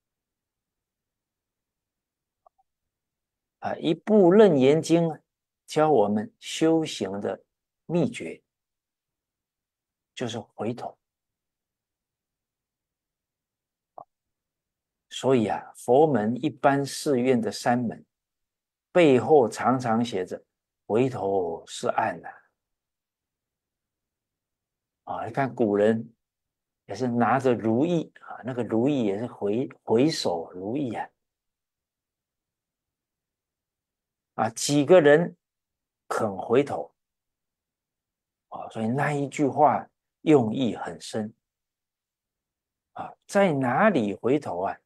啊！一部《楞严经》啊，教我们修行的秘诀就是回头。所以啊，佛门一般寺院的山门背后常常写着"回头是岸"呐啊！你看古人也是拿着如意啊，那个如意也是回回首如意啊啊，几个人肯回头啊，所以那一句话用意很深啊，在哪里回头啊？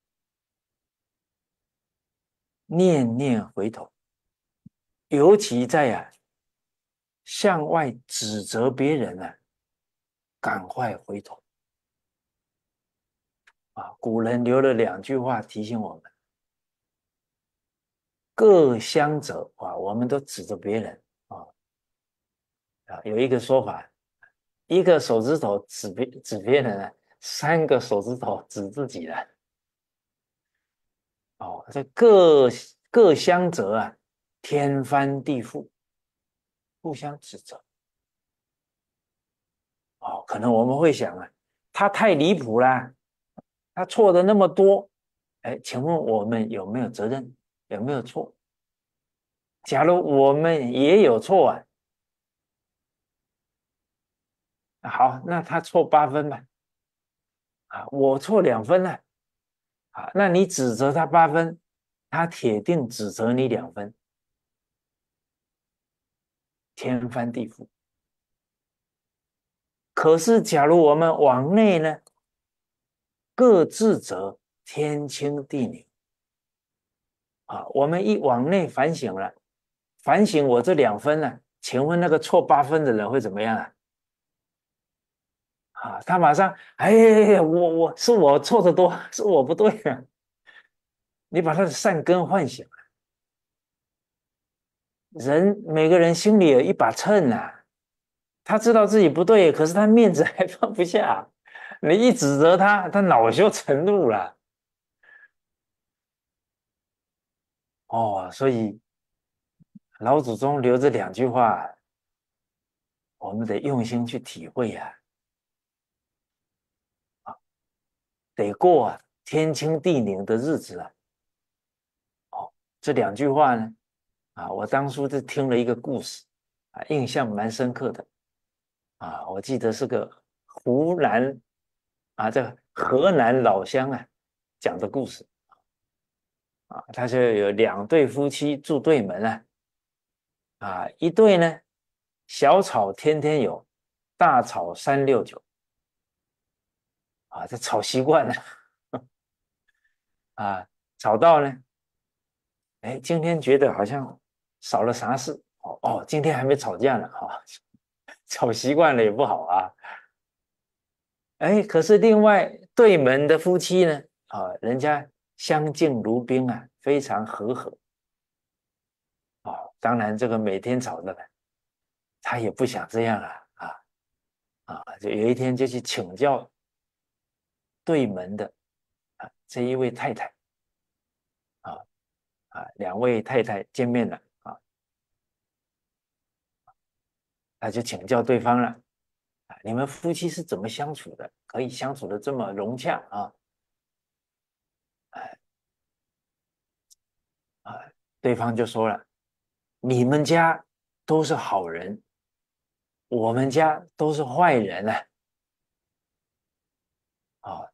念念回头，尤其在啊向外指责别人啊，赶快回头啊！古人留了两句话提醒我们：各相责啊，我们都指着别人啊啊，有一个说法，一个手指头指别指别人啊，三个手指头指自己了。哦，这各各相责啊，天翻地覆，互相指责。哦，可能我们会想啊，他太离谱啦，他错的那么多，哎，请问我们有没有责任？有没有错？假如我们也有错啊，好，那他错八分吧，啊，我错两分了，啊，那你指责他八分，他铁定指责你两分，天翻地覆。可是，假如我们往内呢，各自责，天清地宁啊，我们一往内反省了，反省我这两分呢，请问那个错八分的人会怎么样啊？啊，他马上，哎，我我是我错的多，是我不对啊！你把他的善根唤醒了。人每个人心里有一把秤啊，他知道自己不对，可是他面子还放不下。你一指责他，他恼羞成怒了。哦，所以老祖宗留这两句话，我们得用心去体会啊，得过啊天清地宁的日子啊。哦，这两句话呢，啊，我当初就听了一个故事啊，印象蛮深刻的啊。我记得是个湖南啊，这个河南老乡啊讲的故事啊。他就有两对夫妻住对门啊， 啊，一对呢，小草天天有，大草三六九啊，这吵习惯了啊，吵到呢，哎，今天觉得好像少了啥事哦哦，今天还没吵架呢哈、哦，吵习惯了也不好啊。哎，可是另外对门的夫妻呢，啊，人家相敬如宾啊，非常和和啊。当然，这个每天吵的呢，他也不想这样啊啊啊！就有一天就去请教对门的啊这一位太太啊啊，两位太太见面了啊，他就请教对方了啊，你们夫妻是怎么相处的？可以相处的这么融洽啊？啊，对方就说了，你们家都是好人，我们家都是坏人啊！啊，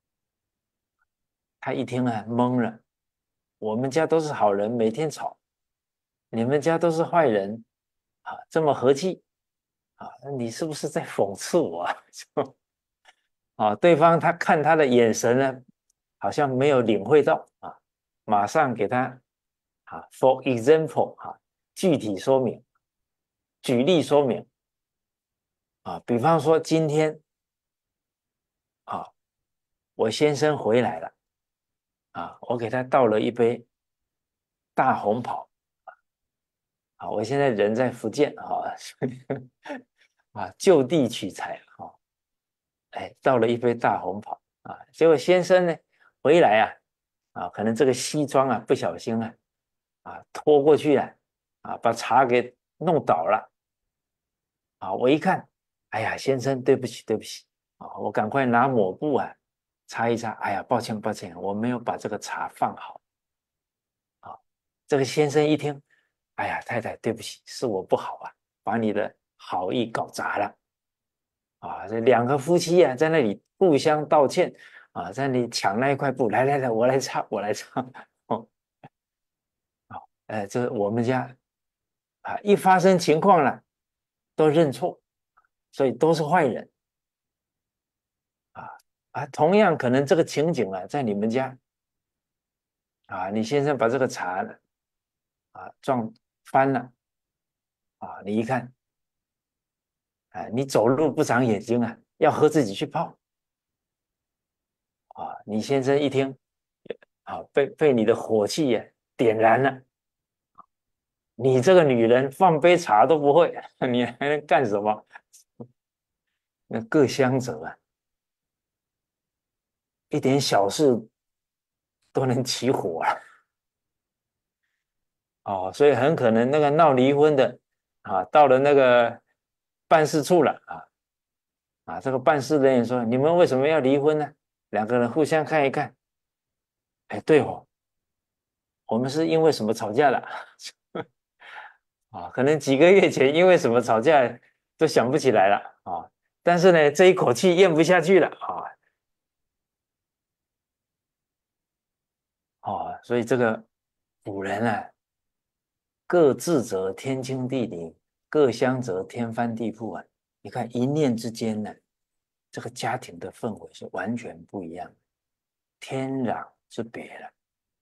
他一听啊，懵了。我们家都是好人，每天吵；你们家都是坏人，啊，这么和气啊？你是不是在讽刺我啊？啊，对方他看他的眼神呢，好像没有领会到啊，马上给他啊，for example 啊，具体说明，举例说明啊，比方说今天啊，我先生回来了啊，我给他倒了一杯大红袍啊，我现在人在福建啊，啊，就地取材啊，哎，倒了一杯大红袍啊，结果先生呢回来啊，啊，可能这个西装啊不小心啊，啊拖过去了，啊，把茶给弄倒了啊，我一看，哎呀，先生对不起对不起啊，我赶快拿抹布啊擦一擦，哎呀，抱歉抱歉，我没有把这个茶放好啊。这个先生一听，哎呀，太太对不起，是我不好啊，把你的好意搞砸了。啊，这两个夫妻啊，在那里互相道歉啊，在那里抢那一块布，来来来，我来擦，我来擦。哦，好，呃，这我们家啊，一发生情况了，都认错，所以都是坏人啊啊。同样可能这个情景啊，在你们家啊，你先生把这个茶啊撞翻了啊，你一看啊，你走路不长眼睛啊，要喝自己去泡啊。你先生一听啊，被被你的火气也点燃了。你这个女人放杯茶都不会，你还能干什么？那各相责啊，一点小事都能起火啊！哦，所以很可能那个闹离婚的啊，到了那个办事处了啊啊，这个办事人员说：“你们为什么要离婚呢？”两个人互相看一看，哎，对哦，我们是因为什么吵架了啊？可能几个月前因为什么吵架都想不起来了啊，但是呢，这一口气咽不下去了啊。哦，所以这个古人啊，各自则天经地义，各相则天翻地覆啊。你看一念之间呢，这个家庭的氛围是完全不一样的，天壤之别了。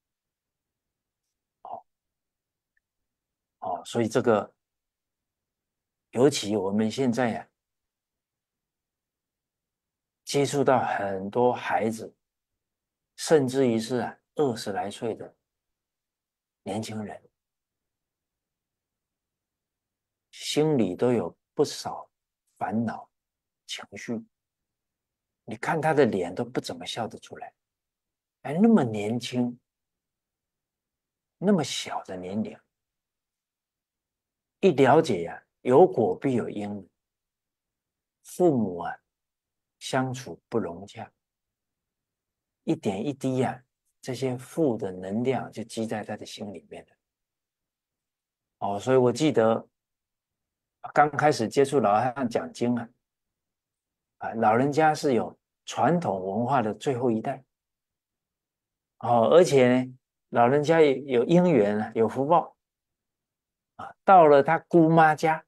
哦哦，所以这个尤其我们现在呀、啊，接触到很多孩子，甚至于是啊二十来岁的年轻人，心里都有不少烦恼情绪。你看他的脸都不怎么笑得出来，哎，那么年轻，那么小的年龄，一了解呀、啊，有果必有因，父母啊相处不融洽，一点一滴呀、啊，这些负的能量就积在他的心里面了。哦，所以我记得刚开始接触老和尚讲经啊，啊，老人家是有传统文化的最后一代，哦，而且呢，老人家有有因缘啊，有福报到了他姑妈家，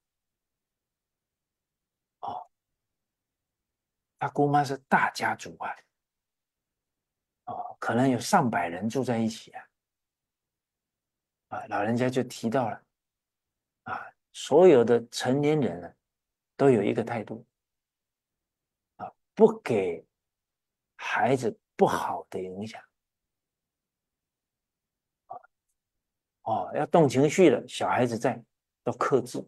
哦，他姑妈是大家族啊，哦，可能有上百人住在一起啊，啊，老人家就提到了啊，所有的成年人呢，都有一个态度啊，不给孩子不好的影响。哦，要动情绪了，小孩子在，要克制，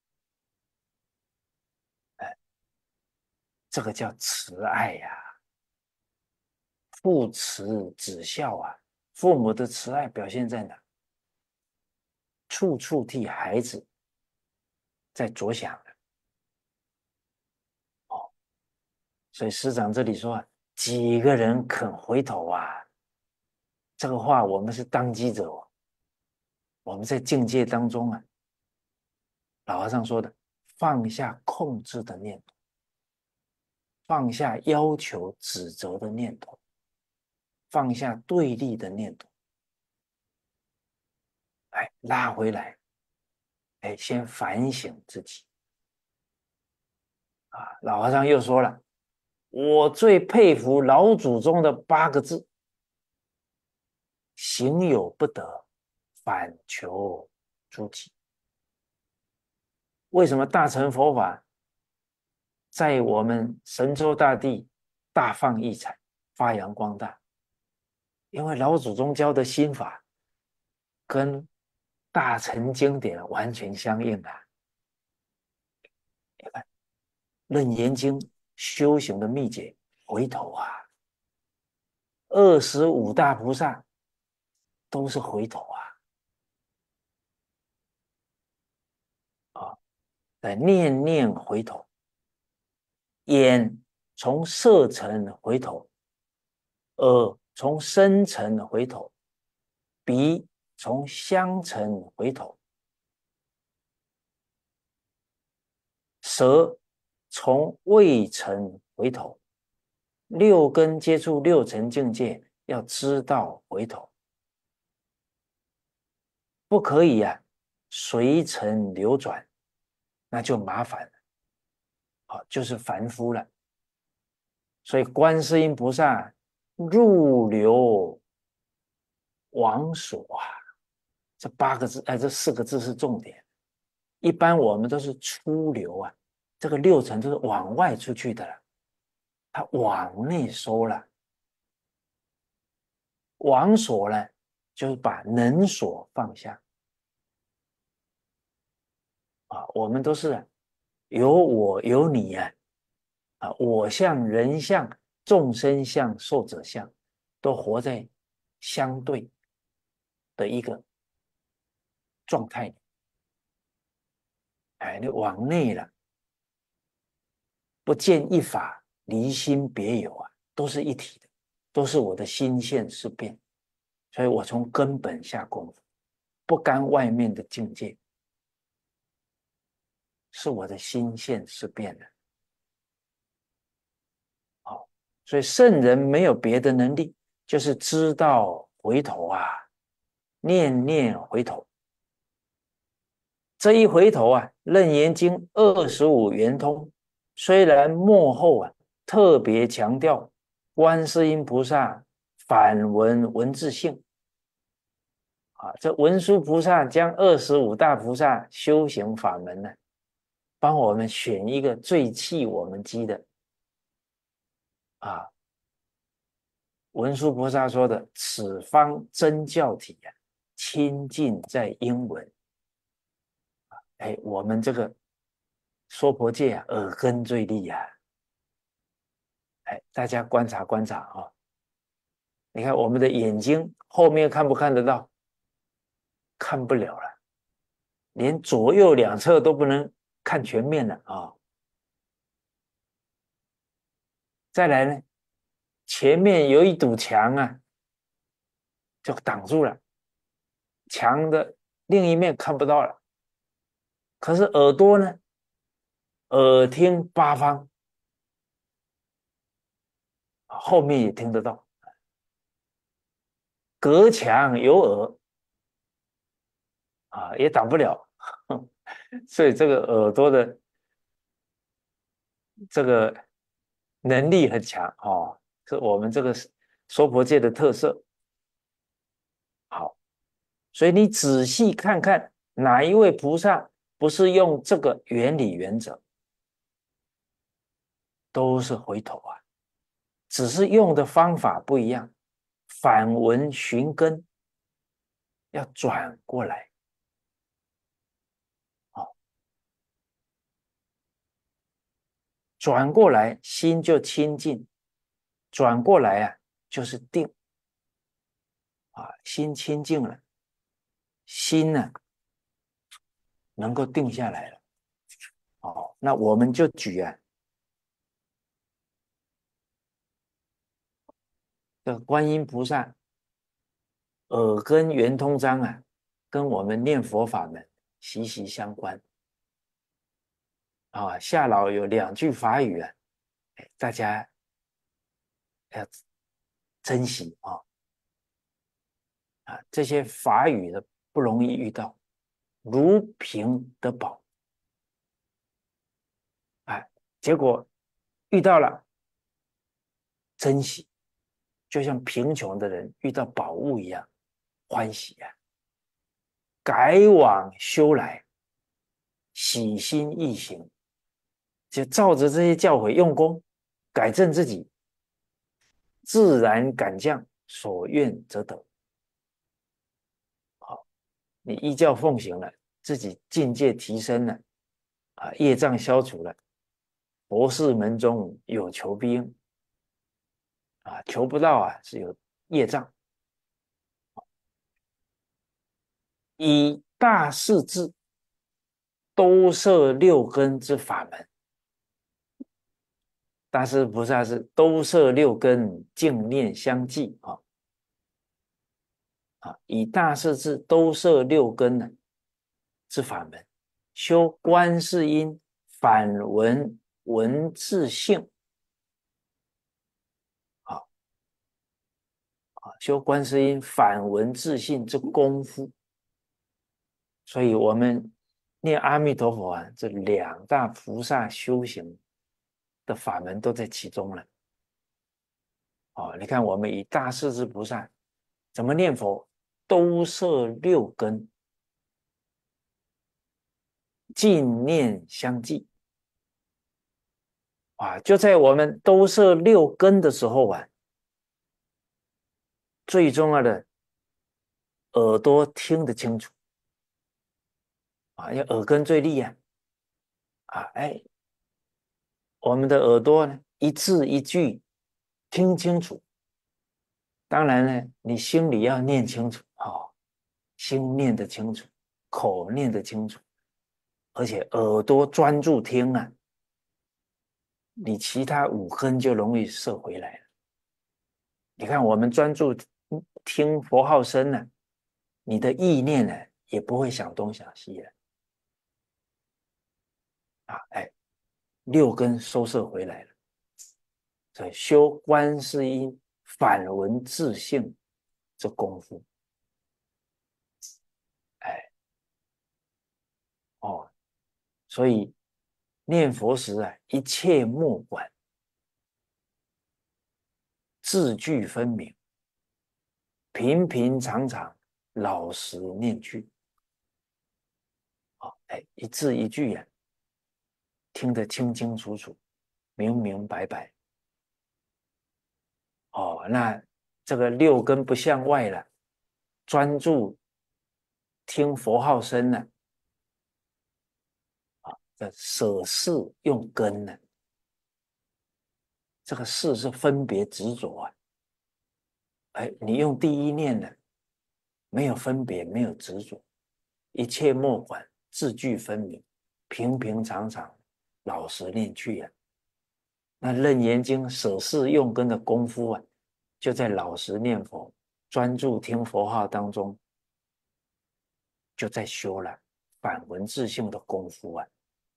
哎，这个叫慈爱呀、啊，父慈子孝啊，父母的慈爱表现在哪？处处替孩子在着想的哦，所以师长这里说啊，几个人肯回头啊，这个话我们是当机者哦，我们在境界当中啊，老和尚说的，放下控制的念头，放下要求指责的念头，放下对立的念头，哎，拉回来，哎，先反省自己啊。老和尚又说了，我最佩服老祖宗的八个字：行有不得，反求诸己。为什么大乘佛法在我们神州大地大放异彩、发扬光大？因为老祖宗教的心法跟大乘经典完全相应啊！你看《楞严经》修行的秘诀，回头啊，二十五大菩萨都是回头啊，啊，在念念回头，眼从色尘回头，耳从声尘回头，鼻从香尘回头，舌从味尘回头，六根接触六尘境界，要知道回头，不可以啊随尘流转，那就麻烦了，好，就是凡夫了。所以观世音菩萨入流往所啊，这八个字，哎，这四个字是重点。一般我们都是出流啊，这个六尘都是往外出去的了，它往内收了。往所呢，就是把能所放下啊。我们都是有我有你啊，啊，我相、人相、众生相、寿者相，都活在相对的一个状态里。哎，你往内了，不见一法，离心别有啊，都是一体的，都是我的心现事变。所以我从根本下功夫，不干外面的境界，是我的心现事变的。好，所以圣人没有别的能力，就是知道回头啊，念念回头。这一回头啊，《楞严经》二十五圆通，虽然末后啊特别强调观世音菩萨反闻文字性啊，这文殊菩萨将二十五大菩萨修行法门呢，帮我们选一个最契我们机的啊。文殊菩萨说的：此方真教体啊，清净在英文。哎，我们这个娑婆界啊，耳根最利啊。哎，大家观察观察啊、哦，你看我们的眼睛后面看不看得到？看不了了，连左右两侧都不能看全面了啊、哦。再来呢，前面有一堵墙啊，就挡住了，墙的另一面看不到了。可是耳朵呢，耳听八方，后面也听得到。隔墙有耳啊，也挡不了所以这个耳朵的这个能力很强哦，是我们这个娑婆界的特色。好，所以你仔细看看哪一位菩萨不是用这个原理原则，都是回头啊，只是用的方法不一样，反闻寻根，要转过来。哦，转过来心就清净，转过来啊就是定啊，心清净了，心呢能够定下来了。哦，那我们就举啊，这个观音菩萨耳根圆通章啊，跟我们念佛法门息息相关啊。夏老有两句法语啊，大家要珍惜啊啊，这些法语的不容易遇到，如瓶得宝。哎，结果遇到了，珍惜，就像贫穷的人遇到宝物一样欢喜啊！改往修来，喜心易行，就照着这些教诲用功，改正自己，自然感降，所愿则得。好，你依教奉行了，自己境界提升了，啊，业障消除了，佛事门中有求必应。啊，求不到啊，是有业障。以大势至，都摄六根之法门。大势菩萨是都摄六根，净念相继啊啊！以大势至，都摄六根呢之法门，修观世音反闻文字性啊啊！修观世音反闻自性之功夫。所以我们念阿弥陀佛啊，这两大菩萨修行的法门都在其中了。哦，你看我们以大势至菩萨怎么念佛，都摄六根，净念相继啊！就在我们都摄六根的时候啊，最重要的耳朵听得清楚啊，因为耳根最利啊啊！哎，我们的耳朵呢，一字一句听清楚。当然呢，你心里要念清楚啊、哦，心念得清楚，口念得清楚，而且耳朵专注听啊，你其他五根就容易摄回来了。你看，我们专注听佛号声呢、啊，你的意念呢也不会想东想西了啊，哎，六根收摄回来了。所以修观世音反闻自性这功夫，哎，哦，所以念佛时啊，一切莫管，字句分明，平平常常，老实念句。哦，哎，一字一句啊，听得清清楚楚，明明白白。哦，那这个六根不向外了，专注听佛号声呢，啊，这舍事用根呢，这个事是分别执着啊。哎，你用第一念呢，没有分别，没有执着，一切莫管，字句分明，平平常常，老实念去啊。那楞严经舍事用根的功夫啊，就在老实念佛、专注听佛号当中，就在修了反闻自性的功夫啊。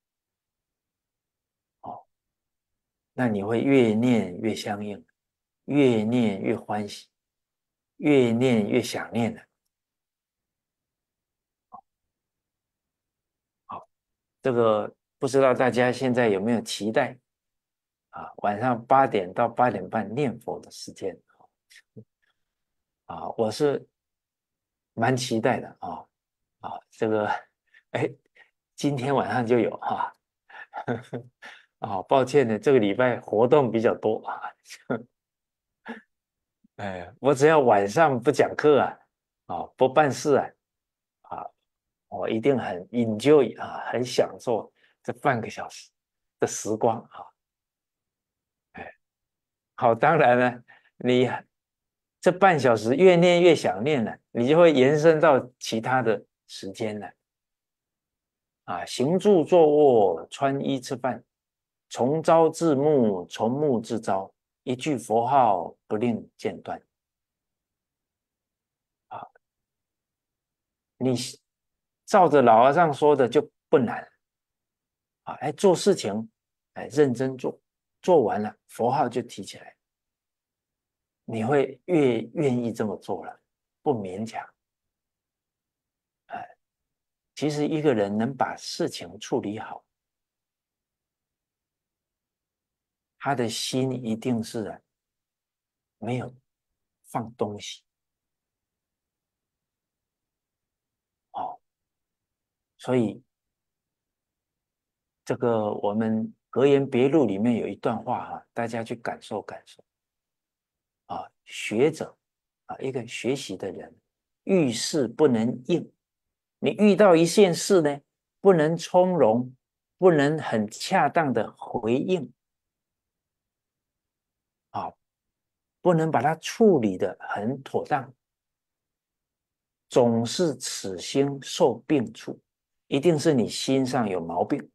哦，那你会越念越相应，越念越欢喜，越念越想念了。 这个不知道大家现在有没有期待啊？晚上八点到八点半念佛的时间啊，我是蛮期待的啊啊，这个哎，今天晚上就有哈啊，抱歉呢，这个礼拜活动比较多啊，哎，我只要晚上不讲课啊，啊，不办事啊，啊，我一定很 enjoy 啊，很享受这半个小时的时光啊。哎，好，当然了，你这半小时越念越想念了，你就会延伸到其他的时间了。啊，行住坐卧，穿衣吃饭，从朝至暮，从暮至朝，一句佛号不令间断。啊，你照着老和尚说的就不难啊，哎，做事情，哎，认真做，做完了佛号就提起来，你会越愿意这么做了，不勉强。哎，其实一个人能把事情处理好，他的心一定是啊没有放东西哦，所以这个我们格言别录里面有一段话哈、啊，大家去感受感受啊。学者啊，一个学习的人，遇事不能应，你遇到一件事呢，不能从容，不能很恰当的回应啊，不能把它处理的很妥当，总是此心受病处，一定是你心上有毛病。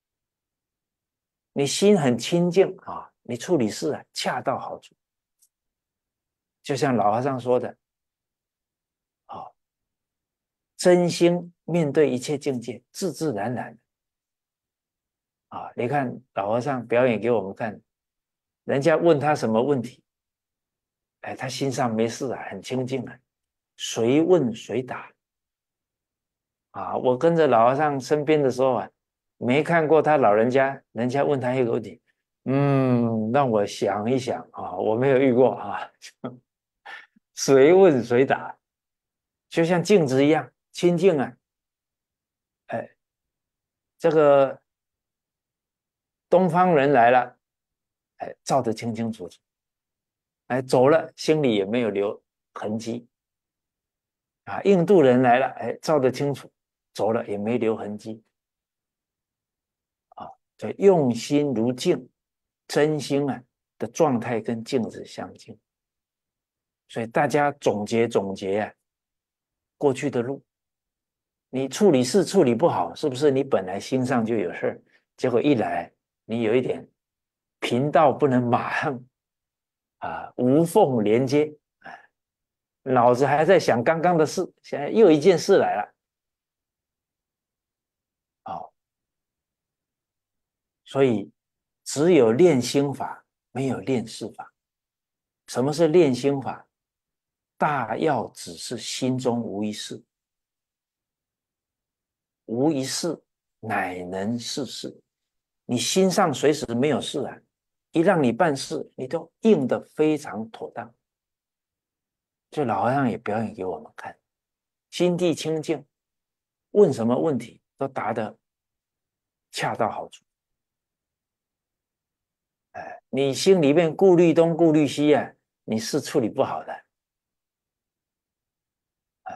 你心很清净啊，你处理事啊恰到好处。就像老和尚说的，啊，真心面对一切境界，自自然然啊。你看老和尚表演给我们看，人家问他什么问题，哎，他心上没事啊，很清净啊，随问随答啊。我跟着老和尚身边的时候啊，没看过他老人家，人家问他一个问题，嗯，让我想一想啊，我没有遇过啊，随问随答。就像镜子一样清净啊，哎，这个东方人来了，哎，照得清清楚楚，哎，走了心里也没有留痕迹啊。印度人来了，哎，照得清楚，走了也没留痕迹啊。所以用心如镜，真心啊的状态跟镜子相近。所以大家总结总结啊，过去的路，你处理事处理不好，是不是你本来心上就有事儿，结果一来你有一点频道不能马上啊无缝连接，脑子还在想刚刚的事，现在又一件事来了，哦，所以只有练心法，没有练事法。什么是练心法？大要只是心中无一事，无一事乃能事事。你心上随时没有事啊，一让你办事，你都应得非常妥当。这老和尚也表演给我们看，心地清净，问什么问题都答得恰到好处。哎，你心里面顾虑东顾虑西啊，你是处理不好的。哎，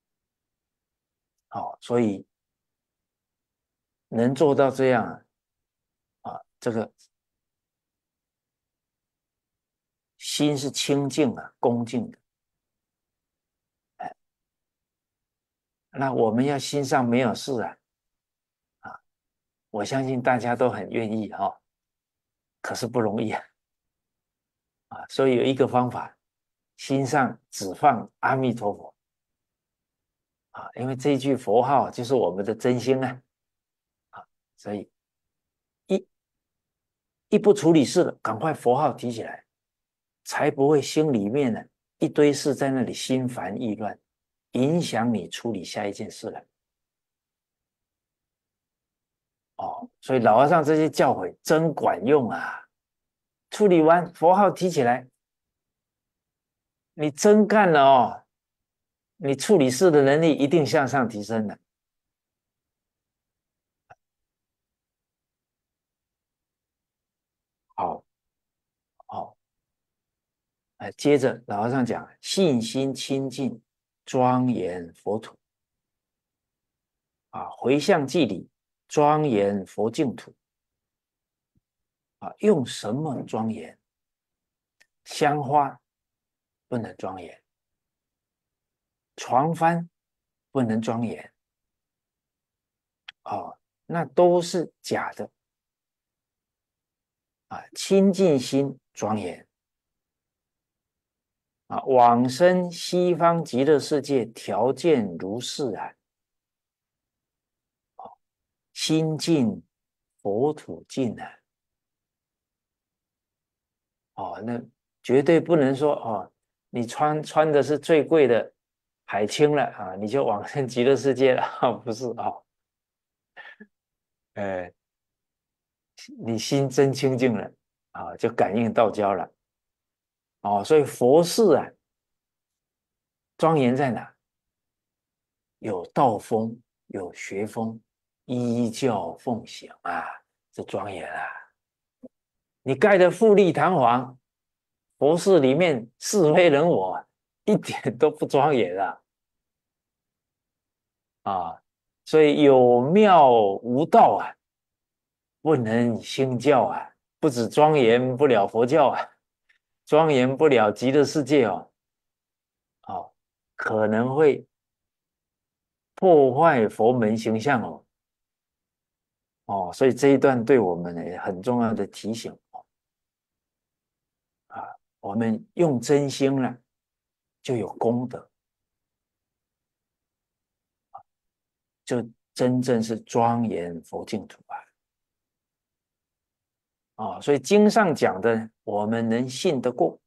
好、哦，所以能做到这样啊，啊这个心是清净啊，恭敬的。哎，那我们要心上没有事啊，啊，我相信大家都很愿意哈、哦，可是不容易啊。啊，所以有一个方法，心上只放阿弥陀佛啊，因为这一句佛号就是我们的真心啊，啊，所以一一不处理事了，赶快佛号提起来，才不会心里面呢一堆事在那里心烦意乱，影响你处理下一件事了。 哦，所以老和尚这些教诲真管用啊！处理完佛号提起来，你真干了哦，你处理事的能力一定向上提升的。好，好，哎，接着老和尚讲，信心清净，庄严佛土啊，回向祭礼，庄严佛净土啊，用什么庄严？香花不能庄严，床幡不能庄严哦，那都是假的啊！清净心庄严啊，往生西方极乐世界条件如是啊，心净佛土净啊，哦，那绝对不能说哦，你穿穿的是最贵的海青了啊，你就往生极乐世界了，不是哦，呃，你心真清净了啊，就感应道交了哦，所以佛事啊，庄严在哪？有道风，有学风，依教奉行啊，这庄严啊！你盖的富丽堂皇，佛寺里面是非人我，一点都不庄严啊！啊，所以有庙无道啊，不能兴教啊，不止庄严不了佛教啊，庄严不了极乐世界哦，哦，可能会破坏佛门形象哦。哦，所以这一段对我们呢很重要的提醒啊，我们用真心了，就有功德，就真正是庄严佛净土啊！啊、哦，所以经上讲的，我们能信得过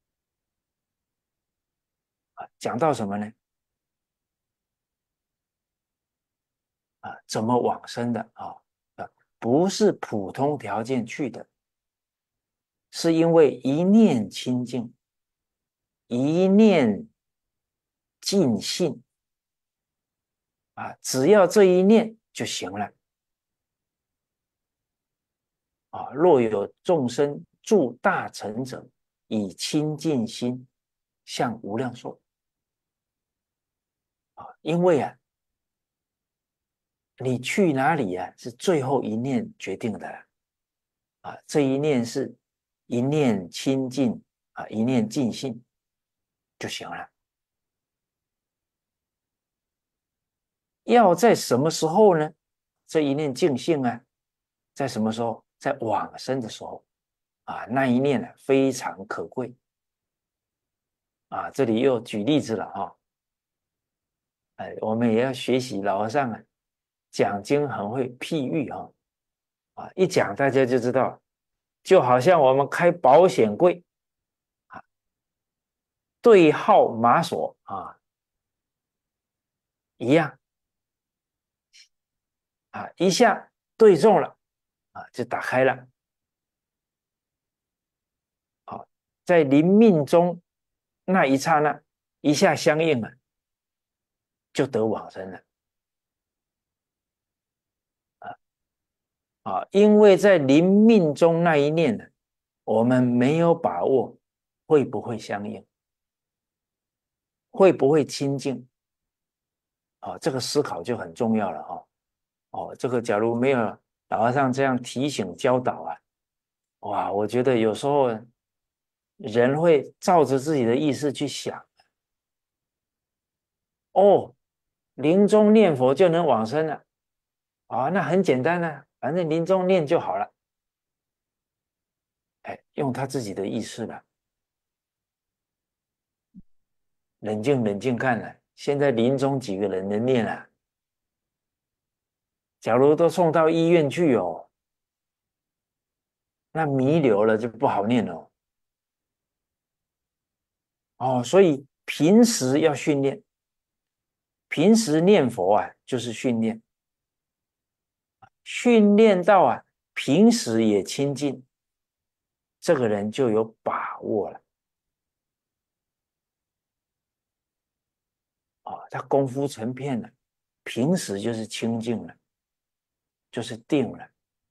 啊。讲到什么呢？啊，怎么往生的啊？啊，不是普通条件去的，是因为一念清净，一念尽信啊，只要这一念就行了。啊，若有众生住大成者，以清净心向无量寿。啊，因为啊，你去哪里啊，是最后一念决定的啊，这一念是一念清净啊，一念尽性就行了。要在什么时候呢？这一念净性啊，在什么时候？在往生的时候啊，那一念呢、啊、非常可贵啊。这里又举例子了哈、哦，哎，我们也要学习老和尚啊，讲经很会譬喻哈、哦，啊，一讲大家就知道，就好像我们开保险柜啊，对号码锁啊一样啊，一下对中了啊，就打开了。好，在临命中那一刹那，一下相应了，就得往生了啊啊！因为在临命中那一念呢，我们没有把握会不会相应，会不会亲近啊？这个思考就很重要了哈。哦，这个假如没有老和尚这样提醒教导啊，哇，我觉得有时候人会照着自己的意思去想，哦，临终念佛就能往生了。啊，那很简单啊，反正临终念就好了。哎，用他自己的意识了，冷静冷静看了，现在临终几个人能念啊？假如都送到医院去哦，那弥留了就不好念了哦。所以平时要训练，平时念佛啊，就是训练训练到啊，平时也亲近，这个人就有把握了。哦，他功夫成片了，平时就是清净了，就是定了。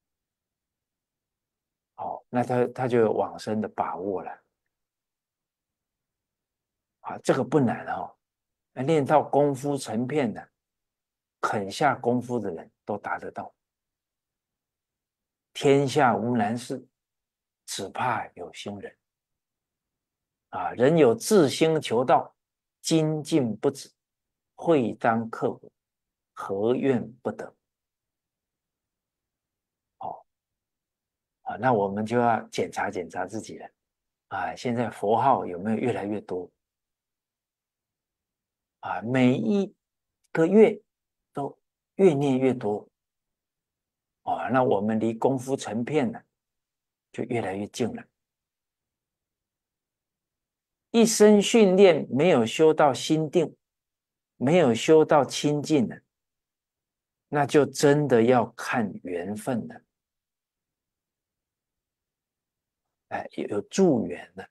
哦，那他他就有往生的把握了。啊，这个不难哦，练到功夫成片的，肯下功夫的人都达得到。天下无难事，只怕有心人。啊，人有自心求道，精进不止，会当克服，何怨不得？哦，啊，那我们就要检查检查自己了。啊，现在佛号有没有越来越多？啊，每一个月都越念越多。哦，那我们离功夫成片呢，就越来越近了。一生训练没有修到心定，没有修到清净呢，那就真的要看缘分了。哎，有助缘的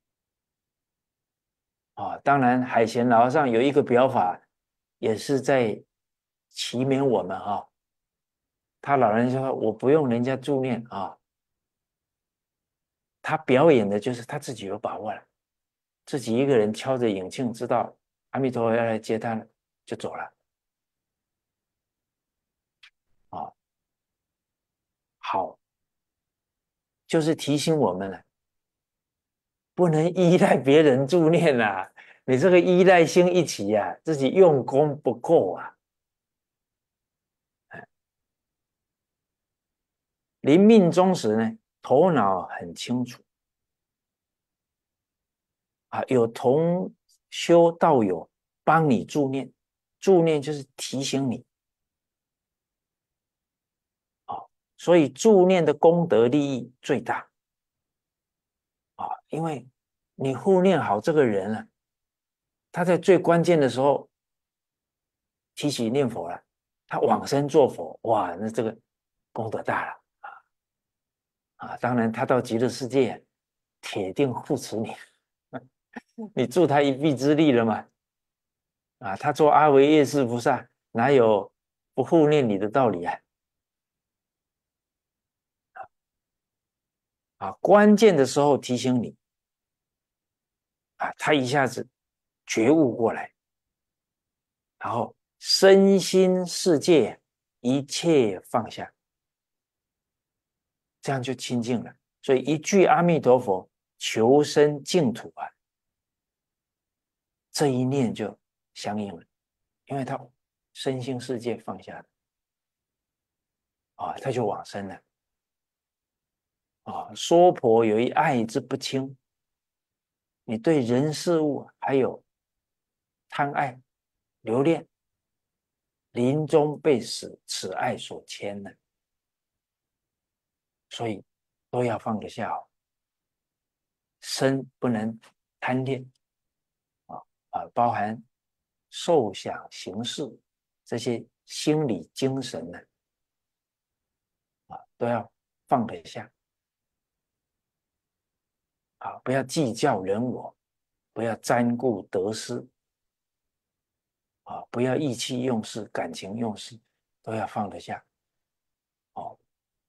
啊、哦。当然，海贤老和尚有一个表法，也是在祈勉我们啊、哦。他老人家说：“我不用人家助念啊、哦，他表演的就是他自己有把握了，自己一个人敲着引磬，知道阿弥陀佛要来接他了，就走了啊、哦。好，就是提醒我们了。”不能依赖别人助念啊！你这个依赖心一起啊，自己用功不够啊。临命终时呢，头脑很清楚啊，有同修道友帮你助念，助念就是提醒你啊，所以助念的功德利益最大啊，因为你护念好这个人啊，他在最关键的时候提起念佛了，他往生做佛，哇，那这个功德大了。啊，当然他到极乐世界，铁定护持你，你助他一臂之力了嘛。啊，他做阿维夜士菩萨，哪有不护念你的道理啊？啊，关键的时候提醒你，啊，他一下子觉悟过来，然后身心世界一切放下，这样就清净了。所以一句阿弥陀佛，求生净土啊，这一念就相应了，因为他身心世界放下了。啊，他就往生了。啊，娑婆有一爱之不轻，你对人事物还有贪爱、留恋，临终被此此爱所牵了，所以都要放得下哦。身不能贪恋啊啊，包含受想行识这些心理精神呢啊，都要放得下啊，不要计较人我，不要沾顾得失。啊，不要意气用事、感情用事，都要放得下。哦，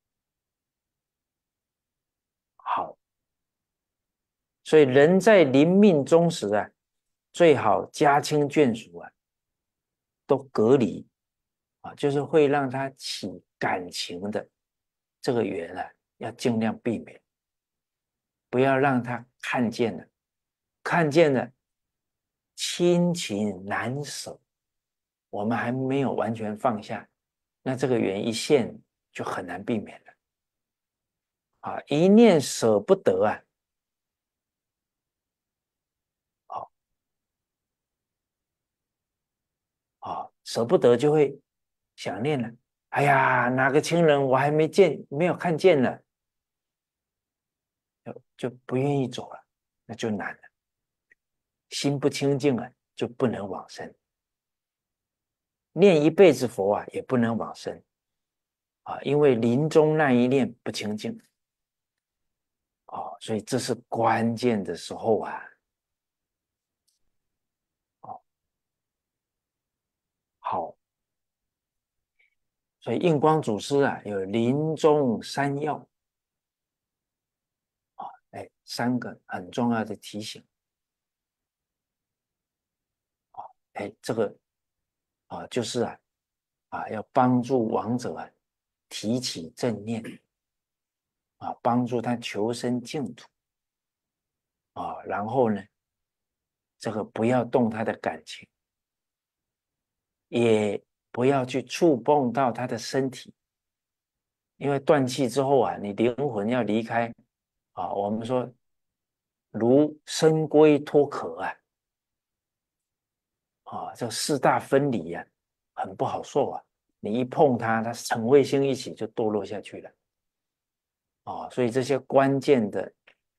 好，所以人在临命终时啊，最好家亲眷属啊都隔离啊，就是会让他起感情的这个缘啊，要尽量避免，不要让他看见了，看见了亲情难舍，我们还没有完全放下，那这个缘一现就很难避免了。啊，一念舍不得啊，好啊，舍不得就会想念了。哎呀，哪个亲人我还没见，没有看见呢，就就不愿意走了，那就难了。心不清净啊，就不能往生。念一辈子佛啊，也不能往生啊，因为临终那一念不清净哦，所以这是关键的时候啊。哦，好，所以印光祖师啊有临终三要啊，哎，三个很重要的提醒啊，哎，这个啊就是啊啊要帮助亡者啊提起正念啊，帮助他求生净土啊，然后呢，这个不要动他的感情，也不要去触碰到他的身体，因为断气之后啊，你灵魂要离开啊，我们说如深龟脱壳啊，啊，这四大分离呀、啊，很不好受啊。你一碰它，它尘卫星一起就堕落下去了啊。所以这些关键的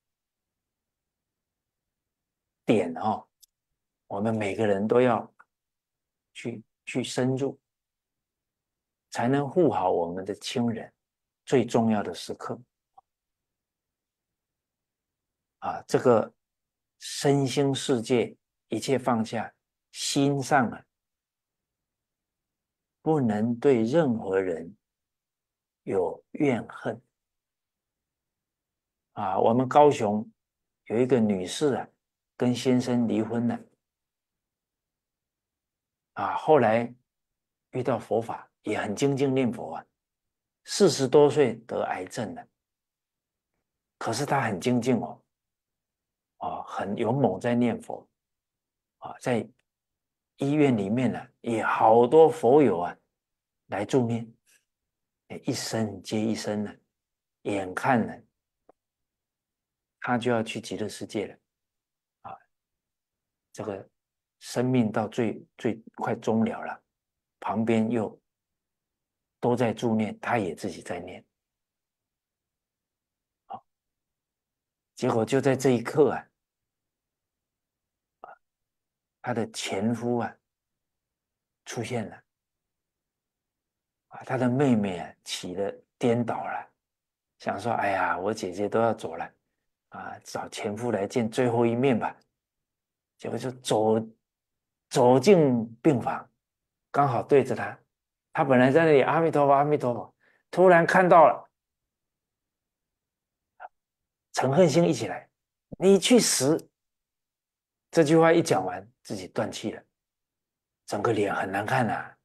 点哦，我们每个人都要去去深入，才能护好我们的亲人最重要的时刻啊。这个身心世界一切放下，心上啊不能对任何人有怨恨啊。我们高雄有一个女士啊，跟先生离婚了啊，后来遇到佛法，也很精进念佛啊，四十多岁得癌症了，可是她很精进哦，啊，很勇猛在念佛啊，在医院里面呢、啊，也好多佛友啊来助念，一生接一生呢、啊，眼看呢，他就要去极乐世界了啊，这个生命到最最快终了了，旁边又都在助念，他也自己在念，啊，结果就在这一刻啊，他的前夫啊出现了啊，他的妹妹啊起了颠倒了，想说，哎呀，我姐姐都要走了啊，找前夫来见最后一面吧。结果就走走进病房，刚好对着他，他本来在那里阿弥陀佛阿弥陀佛，突然看到了陈恨星一起来，你去死！这句话一讲完，自己断气了，整个脸很难看呐、啊。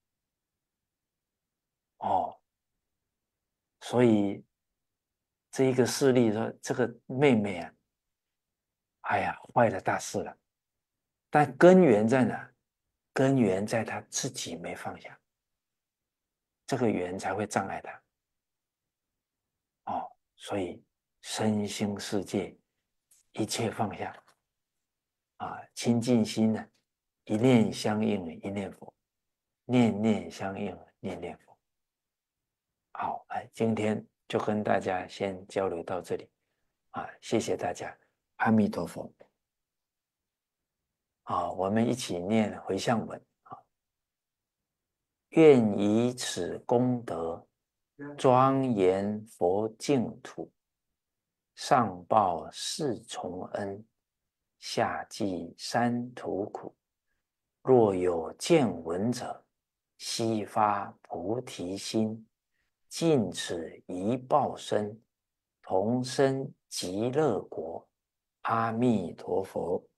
哦，所以这一个事例说，这个妹妹啊，哎呀，坏了大事了。但根源在哪？根源在她自己没放下，这个缘才会障碍她。哦，所以身心世界一切放下啊，清净心呢，一念相应一念佛，念念相应念念佛。好，哎，今天就跟大家先交流到这里啊，谢谢大家，阿弥陀佛。啊，我们一起念回向文啊，愿以此功德庄严佛净土，上报四重恩，下济三途苦。若有见闻者，悉发菩提心，尽此一报身，同生极乐国。阿弥陀佛。